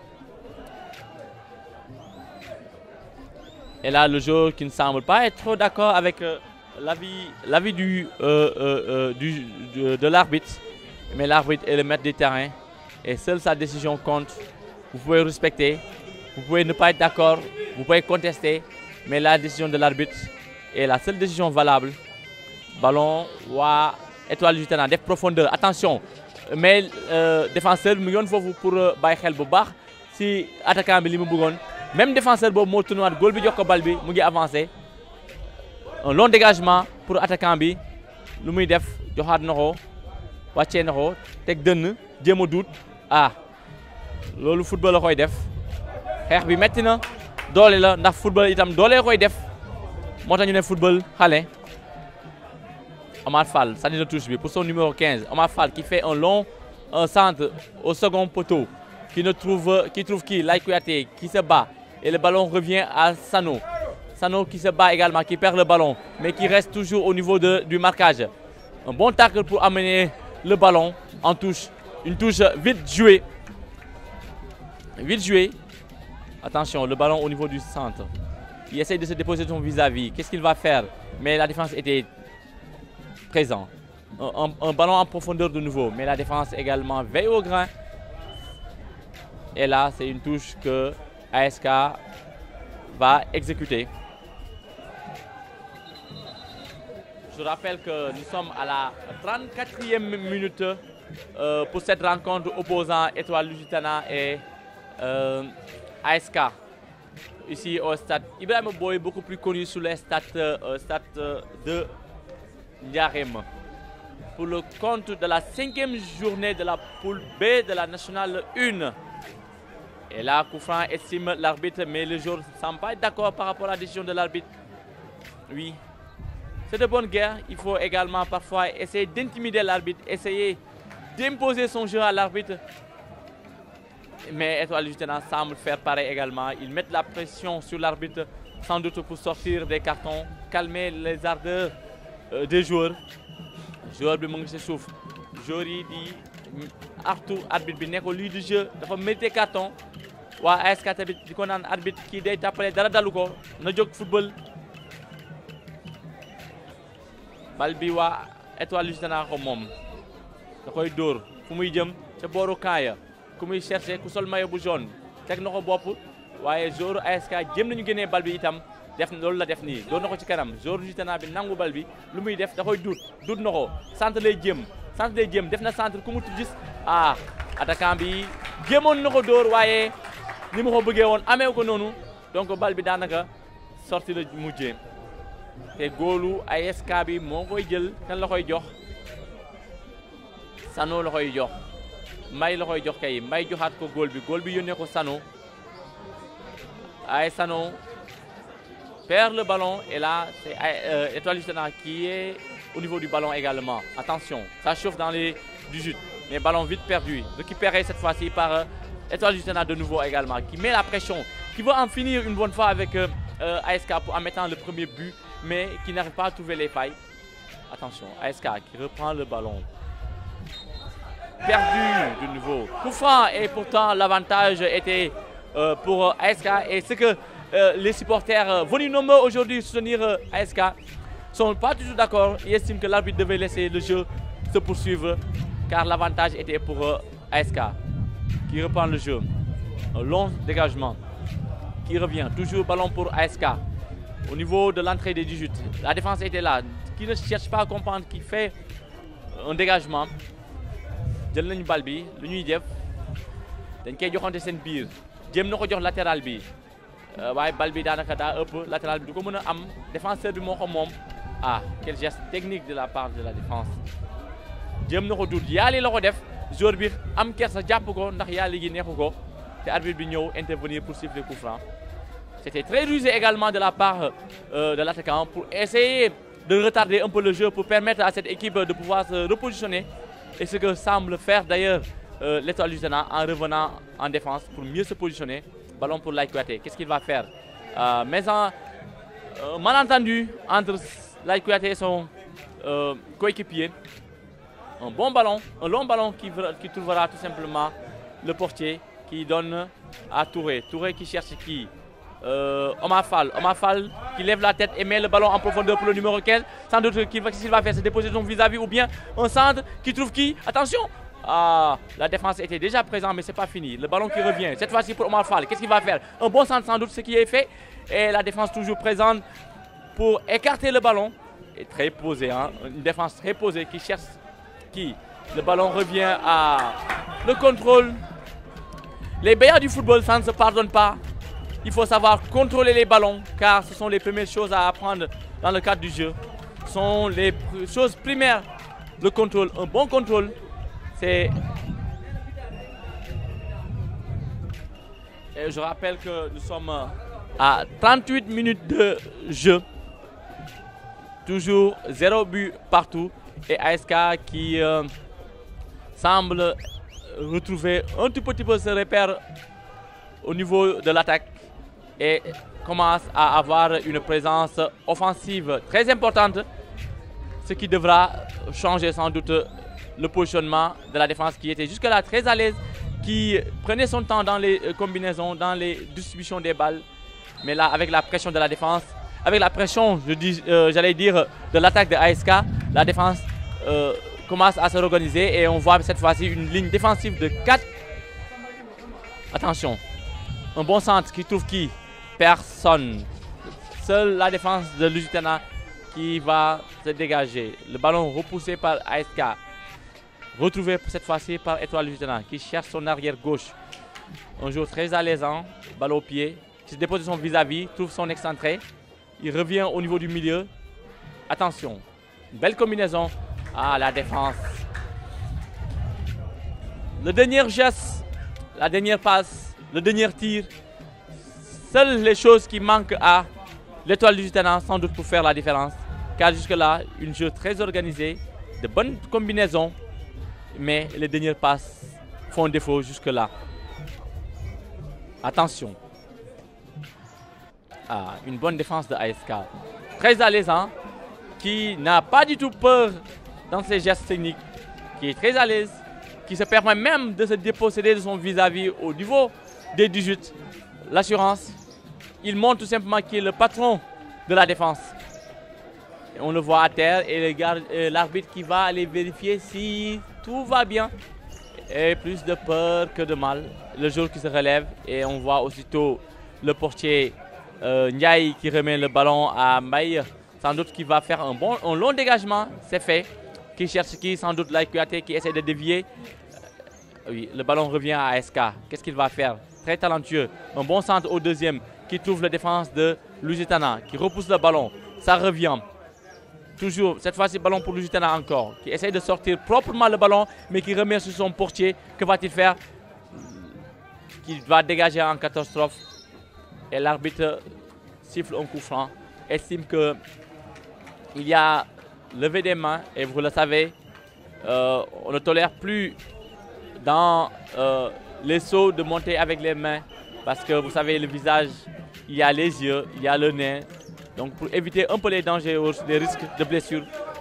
Et là, le joueur qui ne semble pas être trop d'accord avec euh, l'avis du, euh, euh, du, de, de l'arbitre, mais l'arbitre est le maître du terrain et seule sa décision compte. Vous pouvez respecter, vous pouvez ne pas être d'accord, vous pouvez contester, mais la décision de l'arbitre est la seule décision valable. Ballon, wa Étoile Lusitana, def profondeur, attention, mais euh, défenseur, il y a pour bàyyi xel bu baax si attaquant bi li mu bëggoon. Même défenseur boobu moo tourné waat goal bi jox ko bal bi mu ngi avancé. Un long dégagement pour attaquant bi lu muy def joxaat na ko wàccee na ko teg dënn jéem a duut ah loolu football la koy def xeex bi metti na doole la ndax football itam doole la koy def moo tax ñu ne football xale. Omar Fall sànni na touche bi pour son numéro quinze. Omar Fall qui fait un long un centre au second poteau qui ne trouve qui trouve qui Laye Kouyaté qui se bat et le ballon revient à Sano. Sano qui se bat également, qui perd le ballon mais qui reste toujours au niveau de, du marquage. Un bon tackle pour amener le ballon en touche. Une touche vite jouée. Vite jouée. Attention, le ballon au niveau du centre. Il essaye de se déposer son vis-à-vis. Qu'est-ce qu'il va faire? Mais la défense était présente. Un, un, un ballon en profondeur de nouveau. Mais la défense également veille au grain. Et là, c'est une touche que A S K va exécuter. Je rappelle que nous sommes à la trente-quatrième minute euh, pour cette rencontre opposant Étoile Lusitana et euh, A S K. Ici au stade Ibrahima Boye, beaucoup plus connu sous les stades, euh, stade de Ndiarème. Pour le compte de la cinquième journée de la poule B de la Nationale un. Et là, Koufran estime l'arbitre, mais le joueur ne semble pas être d'accord par rapport à la décision de l'arbitre. Oui, c'est de bonne guerre. Il faut également parfois essayer d'intimider l'arbitre, essayer d'imposer son jeu à l'arbitre. Mais Étoile Lusitana semble faire pareil également. Ils mettent la pression sur l'arbitre, sans doute pour sortir des cartons, calmer les ardeurs euh, des joueurs. Joueur bi mu ngi si suuf joueur yi di artu arbitre bi ne ko lii du jeu dafa mérité carton. waa A S K tamit di ko naan arbitre kii day tàppale dara dalu ko na jóg football. bal bi waa Étoile Lusitana ko moom da koy dóor fu muy jëm ca booru kaaya ku muy cherché ku sol maillot bu jaune teg na ko bopp waaye joueur A S K jëm nañu génnee bal bi itam def loolu la def nii dóor na ko ci kanam joueur Lusitana bi nangu bal bi lu muy def da koy duut duut na ko centre lay jëm centre lay jëm def na centre ku mu gis ah attaquant bi jéemoon na ko dóor waaye ni mu ko bëggee woon amee ko noonu donc bal bi daanaka sorti la mujjee te góolu A S K bi moo koy jël kan la koy jox Sano la koy jox May la koy jox kay May joxaat ko góol bi góol bi yónnee ko Sano ay Sano perd le ballon et là c'est euh, Étoile Lusitana qui est au niveau du ballon également. Attention, ça chauffe dans les dix-huit, mais ballon vite perdu, récupéré cette fois-ci par euh, Étoile Lusitana de nouveau également, qui met la pression, qui veut en finir une bonne fois avec euh, euh, A S K pour en mettant le premier but, mais qui n'arrive pas à trouver les failles. Attention, A S K qui reprend le ballon. Perdu de nouveau. Coup franc et pourtant l'avantage était euh, pour A S K. Et ce que euh, les supporters euh, venus nombreux aujourd'hui soutenir euh, A S K sont pas toujours d'accord. Ils estiment que l'arbitre devait laisser le jeu se poursuivre car l'avantage était pour euh, A S K qui reprend le jeu. Un long dégagement qui revient. Toujours ballon pour A S K. Au niveau de l'entrée des dix-huit, la défense était là. Qui ne cherche pas à comprendre, qui fait un dégagement. Jël nañu bal bi lu ñuy def dañ koy joxante seen biir jéem na ko jox latéral bi waaye bal bi daanaka daa ëpp latéral bi du ko mën a am défenseur bi moo ko moom. Ah, quel geste technique de la part de la défense. jéem na ko dut yaali la ko def joueur bi am kersa jàpp ko ndax yaali gi neexu ko te arbitre bi ñëw intervenir pour siffler coup franc. C'était très rusé également de la part euh, de l'attaquant pour essayer de retarder un peu le jeu pour permettre à cette équipe de pouvoir se repositionner. Et ce que semble faire d'ailleurs euh, l'Étoile Lusitana en revenant en défense pour mieux se positionner. Ballon pour Laye Kouyaté. Qu'est-ce qu'il va faire? euh, Mais un euh, malentendu entre Laye Kouyaté et son euh, coéquipier. Un bon ballon, un long ballon qui, qui trouvera tout simplement le portier qui donne à Touré. Touré qui cherche qui? Euh, Omar Fall. Omar Fall qui lève la tête et met le ballon en profondeur pour le numéro quinze. Sans doute qu'il va, qu'il va faire, se déposer son vis-à-vis ou bien un centre qui trouve qui? Attention! Ah, la défense était déjà présente mais c'est pas fini. Le ballon qui revient, cette fois-ci pour Omar Fall. Qu'est-ce qu'il va faire? Un bon centre sans doute ce qui est fait. Et la défense toujours présente pour écarter le ballon. Et très posée, hein? Une défense très posée qui cherche qui? Le ballon revient à le contrôle. Les meilleurs du football, ça ne se pardonne pas. Il faut savoir contrôler les ballons car ce sont les premières choses à apprendre dans le cadre du jeu. Ce sont les choses primaires. Le contrôle, un bon contrôle, c'est... Et je rappelle que nous sommes à trente-huit minutes de jeu. Toujours zéro but partout. Et A S K qui euh, semble retrouver un tout petit peu ce repère au niveau de l'attaque. Et commence à avoir une présence offensive très importante, ce qui devra changer sans doute le positionnement de la défense qui était jusque-là très à l'aise, qui prenait son temps dans les combinaisons, dans les distributions des balles. Mais là, avec la pression de la défense, avec la pression, je dis, euh, j'allais dire, de l'attaque de A S K, la défense euh, commence à se réorganiser et on voit cette fois-ci une ligne défensive de quatre. Attention, un bon centre qui trouve qui? Personne. Seule la défense de Lusitana qui va se dégager. Le ballon repoussé par A S K. Retrouvé cette fois-ci par Étoile Lusitana qui cherche son arrière gauche. Un joueur très allézant, balle au pied, qui se dépose son vis-à-vis, trouve son excentré. Il revient au niveau du milieu. Attention, une belle combinaison. Ah, la défense. Le dernier geste, la dernière passe, le dernier tir. Seules les choses qui manquent à l'Étoile Lusitana sans doute pour faire la différence. Car jusque-là, une jeu très organisée, de bonnes combinaisons, mais les dernières passes font défaut jusque-là. Attention. Ah, une bonne défense de A S K. Très allézant, qui n'a pas du tout peur dans ses gestes techniques, qui est très à l'aise, qui se permet même de se déposséder de son vis-à-vis au niveau des dix-huit. L'assurance. Il montre tout simplement qu'il est le patron de la défense. Et on le voit à terre et l'arbitre qui va aller vérifier si tout va bien. Et plus de peur que de mal. Le joueur qui se relève et on voit aussitôt le portier euh, Ndiaye qui remet le ballon à Mbaye. Sans doute qu'il va faire un, bon, un long dégagement. C'est fait. Qui cherche qui? Sans doute Laye Kouyaté qui essaie de dévier. Euh, oui, le ballon revient à A S K. Qu'est-ce qu'il va faire? Très talentueux. Un bon centre au deuxième qui trouve la défense de Lusitana, qui repousse le ballon. Ça revient. Toujours, cette fois-ci, ballon pour Lusitana encore, qui essaie de sortir proprement le ballon, mais qui remet sur son portier. Que va-t-il faire? Qui va dégager en catastrophe. Et l'arbitre siffle un coup franc. Estime que il y a levé des mains, et vous le savez, euh, on ne tolère plus dans euh, les sauts de monter avec les mains. Parce que vous savez, le visage, il y a les yeux, il y a le nez. Donc pour éviter un peu les dangers, les risques de blessure,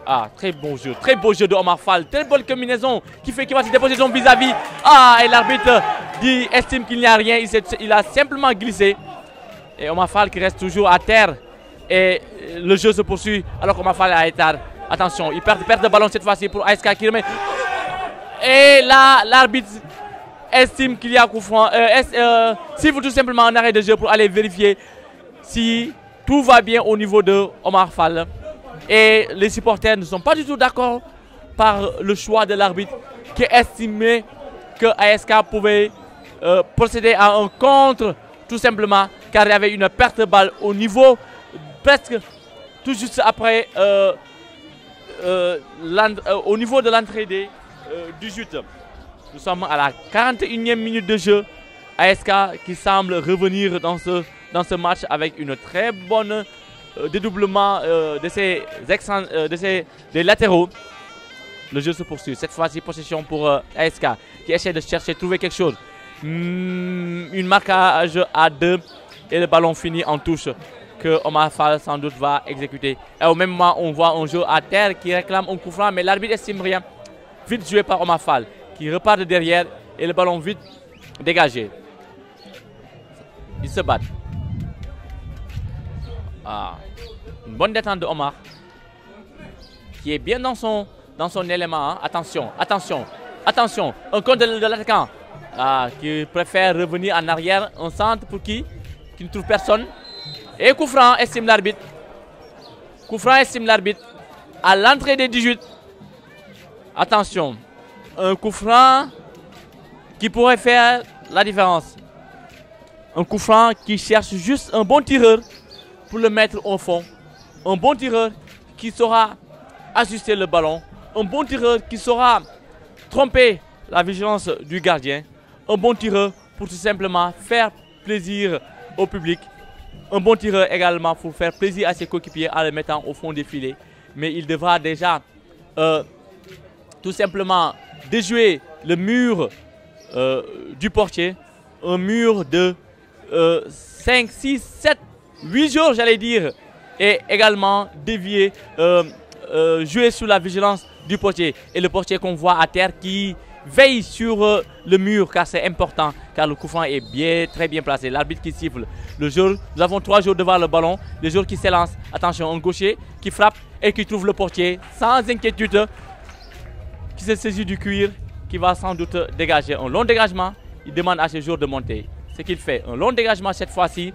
Ah, très beau jeu, très beau jeu de Omar Fall. Très bonne combinaison qui fait qu'il va se déposer son vis-à-vis. Ah, et l'arbitre dit, estime qu'il n'y a rien. Il, il a simplement glissé. Et Omar Fall qui reste toujours à terre. Et le jeu se poursuit alors qu'Omar Fall est à terre. Attention, il perd, perd de ballon cette fois-ci pour A S K qui remet. Et là, l'arbitre estime qu'il y a coup franc. Euh, euh, siffle tout simplement un arrêt de jeu pour aller vérifier si tout va bien au niveau de Omar Fall. Et les supporters ne sont pas du tout d'accord par le choix de l'arbitre qui estimait que A S K pouvait euh, procéder à un contre tout simplement car il y avait une perte de balle au niveau presque tout juste après euh, euh, euh, au niveau de l'entrée des euh, dix-huit. Nous sommes à la quarante et unième minute de jeu. A S K qui semble revenir dans ce, dans ce match avec une très bonne euh, dédoublement euh, de, ses euh, de ses des latéraux. Le jeu se poursuit. Cette fois-ci, possession pour euh, A S K qui essaie de chercher, trouver quelque chose. Mmh, une marquage à deux et le ballon finit en touche que Omar Fall sans doute va exécuter. Et au même moment, on voit un jeu à terre qui réclame un coup franc, mais l'arbitre estime rien. Vite joué par Omar Fall qui repart de derrière et le ballon vite dégagé. Ils se battent. Ah, une bonne détente de Omar qui est bien dans son, dans son élément. Hein. Attention, attention, attention. Un contre de, de l'attaquant ah, qui préfère revenir en arrière. Un centre pour qui Qui ne trouve personne. Et coup franc, estime l'arbitre. Coup franc, estime l'arbitre. À l'entrée des dix-huit. Attention. Un coup franc qui pourrait faire la différence. Un coup franc qui cherche juste un bon tireur pour le mettre au fond. Un bon tireur qui saura ajuster le ballon. Un bon tireur qui saura tromper la vigilance du gardien. Un bon tireur pour tout simplement faire plaisir au public. Un bon tireur également pour faire plaisir à ses coéquipiers en le mettant au fond des filets. Mais il devra déjà euh, tout simplement déjouer le mur euh, du portier. Un mur de euh, cinq, six, sept, huit jours, j'allais dire. Et également dévier, euh, euh, jouer sous la vigilance du portier. Et le portier qu'on voit à terre qui veille sur euh, le mur car c'est important. Car le coup franc est bien, très bien placé. L'arbitre qui siffle. Le jour, nous avons trois jours devant le ballon. Le jour qui s'élance. Attention, un gaucher qui frappe et qui trouve le portier sans inquiétude. Qui se saisit du cuir. Qui va sans doute dégager un long dégagement. Il demande à ce jour de monter. Ce qu'il fait, un long dégagement cette fois-ci.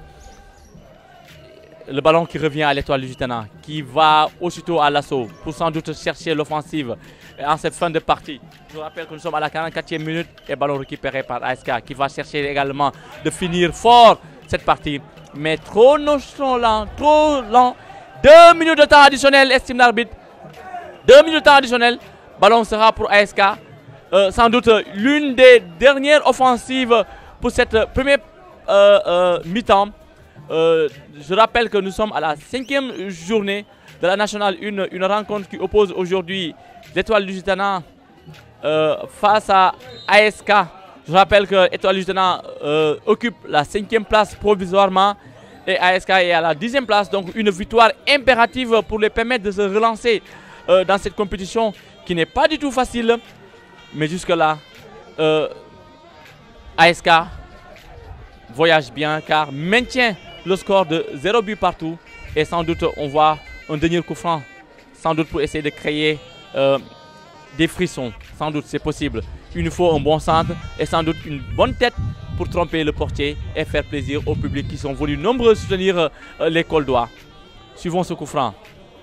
Le ballon qui revient à l'Étoile Lusitana, qui va aussitôt à l'assaut pour sans doute chercher l'offensive en cette fin de partie. Je vous rappelle que nous sommes à la quarante-quatrième minute et ballon récupéré par A S K qui va chercher également de finir fort cette partie. Mais trop lent, trop lent. Deux minutes de temps additionnel, estime l'arbitre. Deux minutes de temps additionnel. Ballon sera pour A S K. Euh, sans doute l'une des dernières offensives pour cette première euh, euh, mi-temps. Euh, je rappelle que nous sommes à la cinquième journée de la Nationale un, une rencontre qui oppose aujourd'hui l'Étoile Lusitana euh, face à A S K. Je rappelle que l'Étoile Lusitana euh, occupe la cinquième place provisoirement et A S K est à la dixième place. Donc une victoire impérative pour les permettre de se relancer euh, dans cette compétition qui n'est pas du tout facile. Mais jusque-là, euh, A S K voyage bien car maintient le score de zéro but partout. Et sans doute, on voit un dernier coup franc. Sans doute pour essayer de créer euh, des frissons. Sans doute, c'est possible. Il nous faut un bon centre et sans doute une bonne tête pour tromper le portier et faire plaisir au public qui sont venus nombreux soutenir euh, les Coldois. Suivons ce coup franc.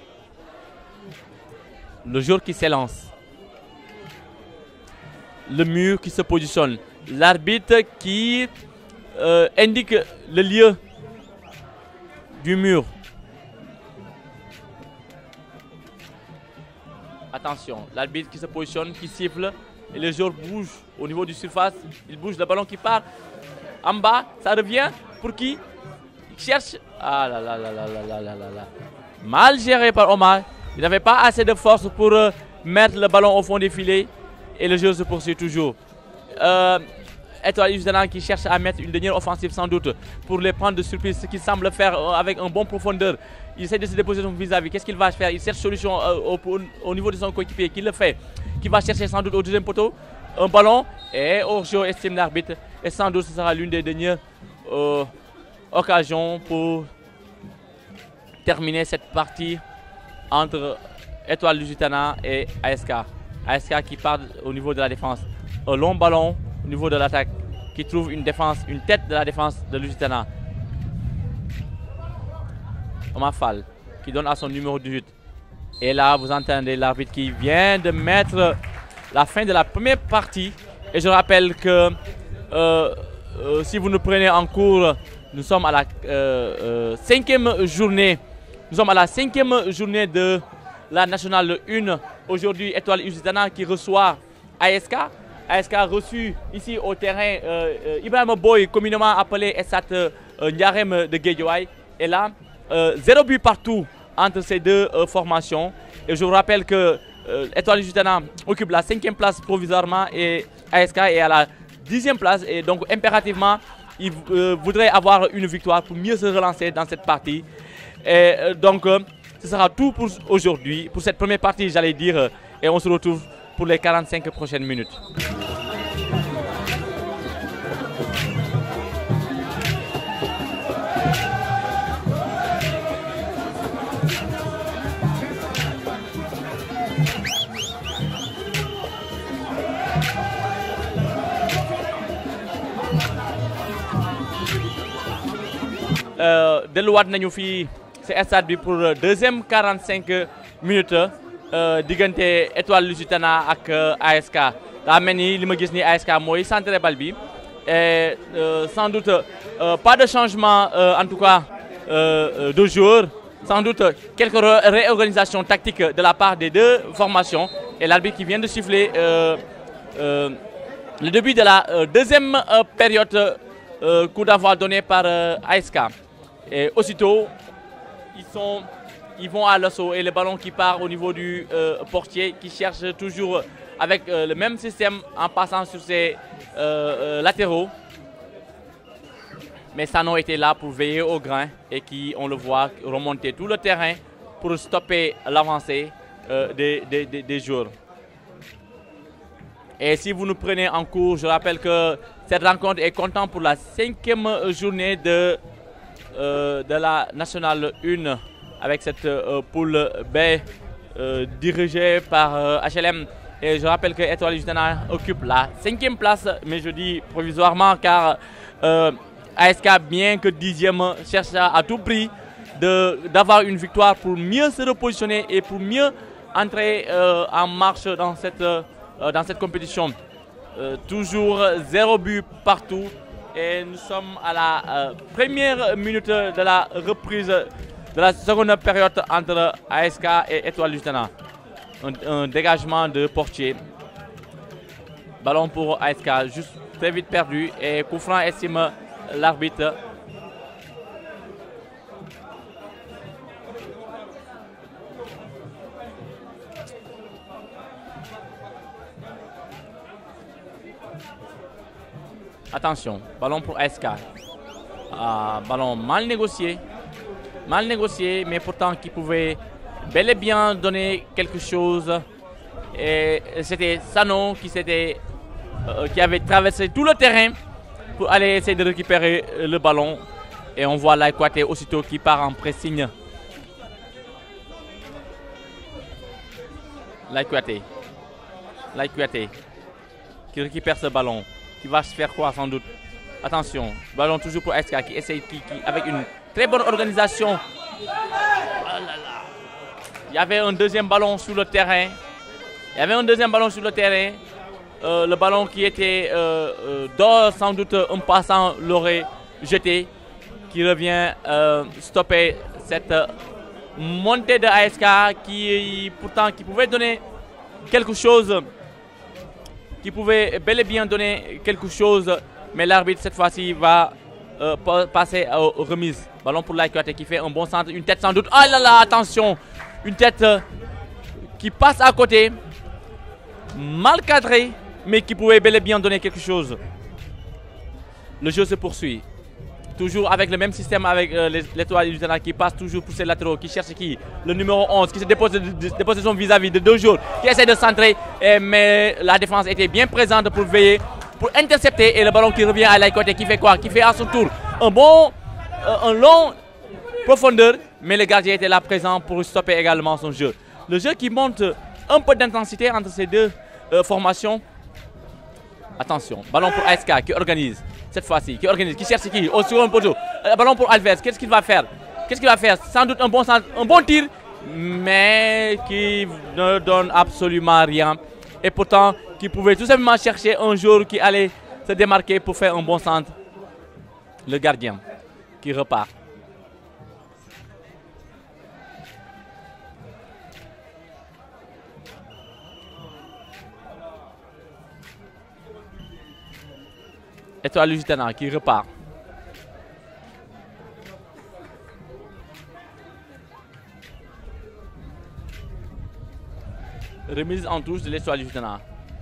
Le jour qui s'élance. Le mur qui se positionne. L'arbitre qui euh, indique le lieu du mur. Attention, l'arbitre qui se positionne, qui siffle et le joueur bouge au niveau du surface. Il bouge, le ballon qui part en bas, ça revient pour qui? Il cherche. Ah là là là là là là là là. Mal géré par Omar. Il n'avait pas assez de force pour euh, mettre le ballon au fond des filets et le jeu se poursuit toujours. Euh, Étoile Lusitana qui cherche à mettre une dernière offensive sans doute pour les prendre de surprise, ce qu'il semble faire euh, avec un bon profondeur. Il essaie de se déposer son vis-à-vis. Qu'est-ce qu'il va faire? Il cherche solution euh, au, au niveau de son coéquipier qui le fait, qui va chercher sans doute au deuxième poteau un ballon et hors-jeu, estime l'arbitre. Et sans doute ce sera l'une des dernières euh, occasions pour terminer cette partie entre Étoile Lusitana et A S K. A S K qui part au niveau de la défense. Un long ballon au niveau de l'attaque qui trouve une défense, une tête de la défense de Lusitana. Omar Fall qui donne à son numéro dix-huit. Et là, vous entendez l'arbitre qui vient de mettre la fin de la première partie. Et je rappelle que euh, euh, si vous nous prenez en cours, nous sommes à la euh, euh, cinquième journée. Nous sommes à la cinquième journée de la Nationale un. Aujourd'hui, Étoile Lusitana qui reçoit A S K. A S K a reçu ici au terrain euh, euh, Ibrahima Boy, communément appelé Esat euh, Ndiarem de Guédiawaye. Et là, euh, zéro but partout entre ces deux euh, formations. Et je vous rappelle que euh, Étoile Lusitana occupe la cinquième place provisoirement et A S K est à la dixième place. Et donc, impérativement, il euh, voudrait avoir une victoire pour mieux se relancer dans cette partie. Et euh, donc, euh, ce sera tout pour aujourd'hui, pour cette première partie, j'allais dire. Euh, et on se retrouve pour les quarante-cinq prochaines minutes. Euh, delluwaat nañu fi ci stade bi pour deuxième quarante-cinq minutes euh, diggante Étoile Lusitana ak euh, A S K. daa mel ni li ma gis ni A S K mooy centré bal bi et euh, sans doute euh, pas de changement euh, en tout cas euh, de joueurs, sans doute quelques réorganisations tactiques de la part des deux formations et l'arbitre qui vient de siffler euh, euh, le début de la euh, deuxième euh, période, euh, coup d'envoi donné par euh, A S K. Et aussitôt, ils, sont, ils vont à l'assaut et le ballon qui part au niveau du euh, portier qui cherche toujours avec euh, le même système en passant sur ses euh, euh, latéraux. Mais Sano était là pour veiller au grain et qui, on le voit, remonter tout le terrain pour stopper l'avancée euh, des, des, des, des joueurs. Et si vous nous prenez en cours, je rappelle que cette rencontre est comptante pour la cinquième journée de Euh, de la Nationale un avec cette euh, poule B euh, dirigée par euh, H L M. Et je rappelle que Étoile Lusitana occupe la cinquième place, mais je dis provisoirement car euh, A S K, bien que dixième, cherche à tout prix d'avoir une victoire pour mieux se repositionner et pour mieux entrer euh, en marche dans cette, euh, dans cette compétition. Euh, toujours zéro but partout. Et nous sommes à la euh, première minute de la reprise de la seconde période entre A S K et Étoile Lusitana. Un, un dégagement de portier. Ballon pour A S K, juste très vite perdu. Et coup franc estime l'arbitre. Attention, ballon pour A S K. Ah, ballon mal négocié. Mal négocié, mais pourtant qui pouvait bel et bien donner quelque chose. Et c'était Sano qui, euh, qui avait traversé tout le terrain pour aller essayer de récupérer le ballon. Et on voit Laikouaté aussitôt qui part en pressing. Laikouaté. Laikouaté qui récupère ce ballon. Qui va se faire quoi sans doute. Attention, ballon toujours pour A S K qui essaye qui, qui, avec une très bonne organisation. Oh là là. Il y avait un deuxième ballon sur le terrain. Il y avait un deuxième ballon sur le terrain. Euh, le ballon qui était euh, euh, d'or, sans doute un passant l'aurait jeté. Qui revient euh, stopper cette montée de A S K qui pourtant qui pouvait donner quelque chose. Qui pouvait bel et bien donner quelque chose, mais l'arbitre cette fois-ci va euh, passer aux remises. Ballon pour Laikouaté qui fait un bon centre, une tête sans doute. Ah là là, attention, une tête euh, qui passe à côté, mal cadrée, mais qui pouvait bel et bien donner quelque chose. Le jeu se poursuit. Toujours avec le même système avec euh, l'Étoile Lusitana qui passe toujours pour ses latéraux, qui cherche qui le numéro onze, qui se dépose de, de, dépose de son vis-à-vis de deux jours, qui essaie de centrer, et, mais la défense était bien présente pour veiller, pour intercepter, et le ballon qui revient à Laïkoté, qui fait quoi? Qui fait à son tour un bon, euh, un long profondeur, mais le gardien était là présent pour stopper également son jeu. Le jeu qui monte un peu d'intensité entre ces deux euh, formations. Attention, ballon pour A S K qui organise. Cette fois-ci, qui organise, qui cherche qui au second poteau. Euh, ballon pour Alves, qu'est-ce qu'il va faire? Qu'est-ce qu'il va faire? Sans doute un bon, un bon tir, mais qui ne donne absolument rien. Et pourtant, qui pouvait tout simplement chercher un joueur qui allait se démarquer pour faire un bon centre. Le gardien qui repart. Étoile Lusitana qui repart. Remise en touche de l'Étoile Lusitana.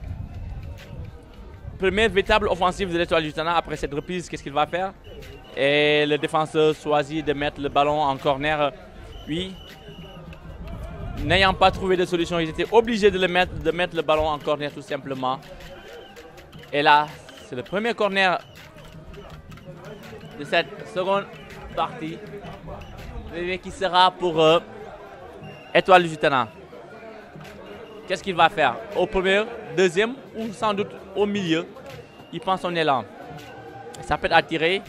Première véritable offensive de l'Étoile Lusitana après cette reprise, qu'est-ce qu'il va faire? Et le défenseur choisit de mettre le ballon en corner. Oui. N'ayant pas trouvé de solution, ils étaient obligés de, le mettre, de mettre le ballon en corner tout simplement. Et là, c'est le premier corner de cette seconde partie qui sera pour euh, Étoile Lusitana. Qu'est-ce qu'il va faire? Au premier, deuxième ou sans doute au milieu? Il prend son élan. Ça peut être attiré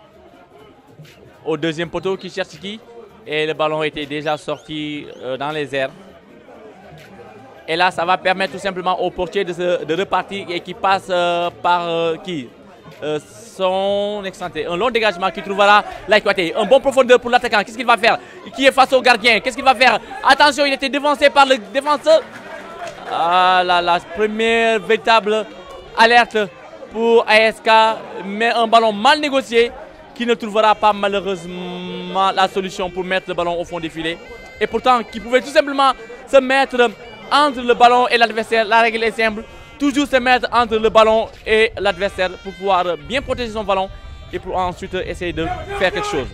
au deuxième poteau qui cherche qui? Et le ballon était déjà sorti euh, dans les airs. Et là, ça va permettre tout simplement au portier de, se, de repartir et qui passe euh, par euh, qui euh, son excentré. Un long dégagement qui trouvera Laïkoté. Un bon profondeur pour l'attaquant. Qu'est-ce qu'il va faire? Qui est face au gardien? Qu'est-ce qu'il va faire? Attention, il était devancé par le défenseur. Ah là là, première véritable alerte pour A S K. Mais un ballon mal négocié qui ne trouvera pas malheureusement la solution pour mettre le ballon au fond des filets. Et pourtant, qui pouvait tout simplement se mettre entre le ballon et l'adversaire. La règle est simple, toujours se mettre entre le ballon et l'adversaire pour pouvoir bien protéger son ballon et pour ensuite essayer de faire quelque chose.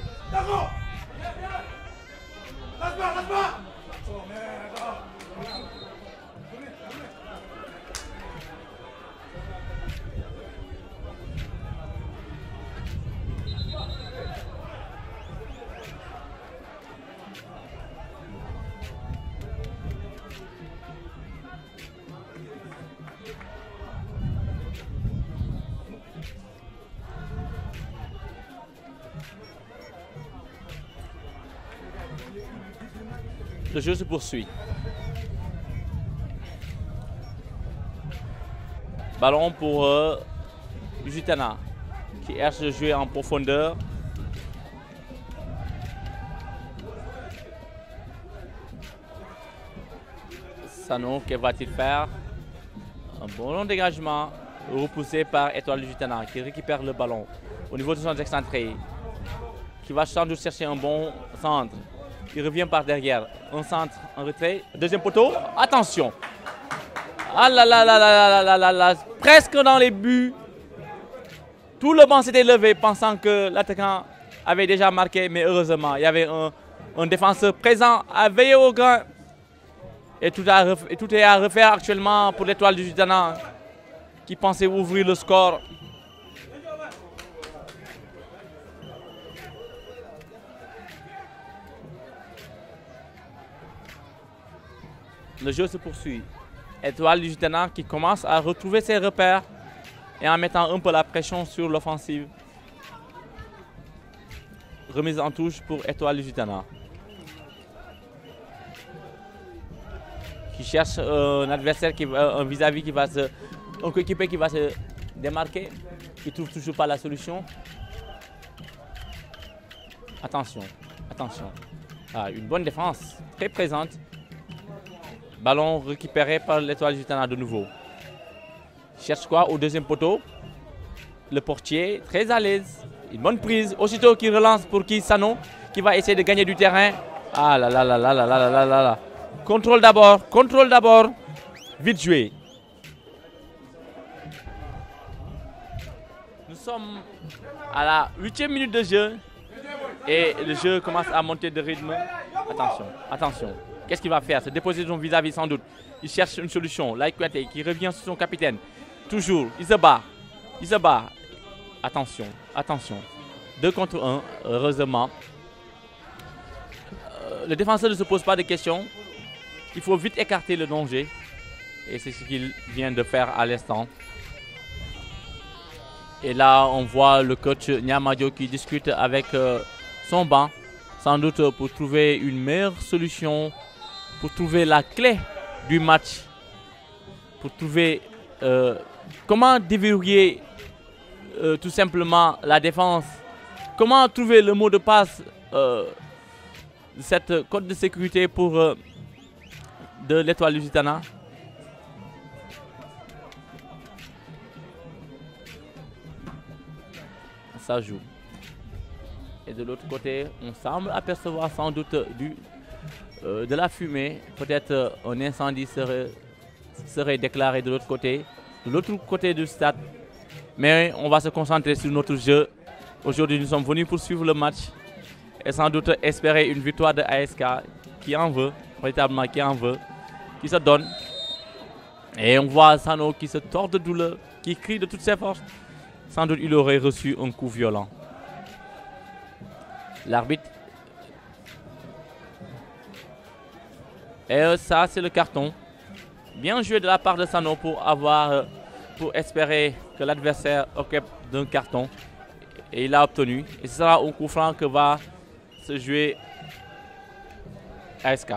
Le jeu se poursuit. Ballon pour euh, Lusitana qui cherche de jouer en profondeur. Sano, que va-t-il faire? Un bon long dégagement repoussé par Étoile Lusitana qui récupère le ballon au niveau de son excentré. Qui va sans doute chercher un bon centre. Il revient par derrière. Un centre, un retrait. Deuxième poteau. Attention. Ah là là là là là là là là. Presque dans les buts. Tout le banc s'était levé pensant que l'attaquant avait déjà marqué. Mais heureusement, il y avait un, un défenseur présent à veiller au grain. Et tout, à ref, et tout est à refaire actuellement pour l'Étoile Lusitana qui pensait ouvrir le score. Le jeu se poursuit. Étoile Lusitana qui commence à retrouver ses repères et en mettant un peu la pression sur l'offensive. Remise en touche pour Étoile Lusitana. Qui cherche un adversaire, qui, un vis-à-vis qui va se... un coéquipier qui va se démarquer. Qui ne trouve toujours pas la solution. Attention, attention. Ah, une bonne défense, très présente. Ballon récupéré par l'Étoile Lusitana de nouveau. Cherche quoi au deuxième poteau? Le portier, très à l'aise. Une bonne prise. Aussitôt qu'il relance pour qui? Sano, qui va essayer de gagner du terrain. Ah là là là là là là là là là. Contrôle d'abord, contrôle d'abord. Vite joué. Nous sommes à la huitième minute de jeu. Et le jeu commence à monter de rythme. Attention, attention. Qu'est-ce qu'il va faire? Se déposer son vis-à-vis sans doute. Il cherche une solution. Laye Kouyaté qui revient sur son capitaine. Toujours, il se bat. Il se bat. Attention, attention. deux contre un, heureusement. Euh, le défenseur ne se pose pas de questions. Il faut vite écarter le danger. Et c'est ce qu'il vient de faire à l'instant. Et là, on voit le coach Niamadio qui discute avec euh, son banc. Sans doute pour trouver une meilleure solution. Pour trouver la clé du match. Pour trouver euh, comment déverrouiller euh, tout simplement la défense. Comment trouver le mot de passe, euh, cette code de sécurité pour euh, de l'Étoile Lusitana. Ça joue. Et de l'autre côté, on semble apercevoir sans doute du, euh, de la fumée. Peut-être euh, un incendie serait, serait déclaré de l'autre côté, de l'autre côté du stade. Mais on va se concentrer sur notre jeu. Aujourd'hui, nous sommes venus pour suivre le match et sans doute espérer une victoire de A S K qui en veut, véritablement qui en veut, qui se donne. Et on voit Sano qui se tord de douleur, qui crie de toutes ses forces. Sans doute il aurait reçu un coup violent. L'arbitre. Et ça, c'est le carton. Bien joué de la part de Sano pour avoir, pour espérer que l'adversaire occupe d'un carton. Et il l'a obtenu. Et ce sera au coup franc que va se jouer A S K.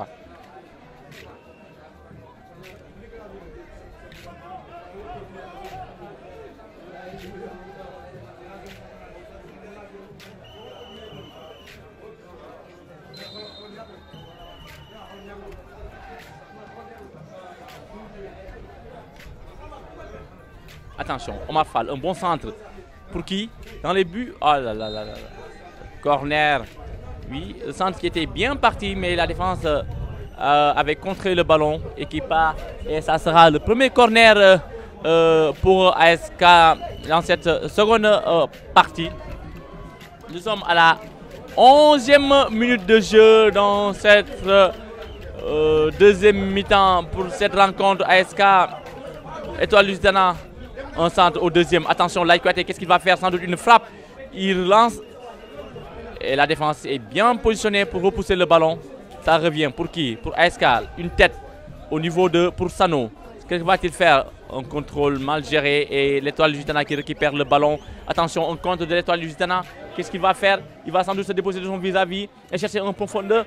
Attention, Omar Fall, un bon centre. Pour qui? Dans les buts. Oh là là là là. Corner. Oui, le centre qui était bien parti, mais la défense euh, avait contré le ballon et qui part. Et ça sera le premier corner euh, euh, pour A S K dans cette seconde euh, partie. Nous sommes à la onzième minute de jeu dans cette euh, deuxième mi-temps pour cette rencontre A S K Étoile Lusitana. Un centre au deuxième. Attention, Laye Kouyaté, qu'est-ce qu'il va faire? Sans doute une frappe. Il lance. Et la défense est bien positionnée pour repousser le ballon. Ça revient. Pour qui? Pour A S K. Une tête au niveau de pour Sano. Que va-t-il faire? Un contrôle mal géré et l'Étoile Lusitana qui récupère le ballon. Attention, un contre de l'Étoile Lusitana. Qu'est-ce qu'il va faire? Il va sans doute se déposer de son vis-à-vis et chercher un profondeur.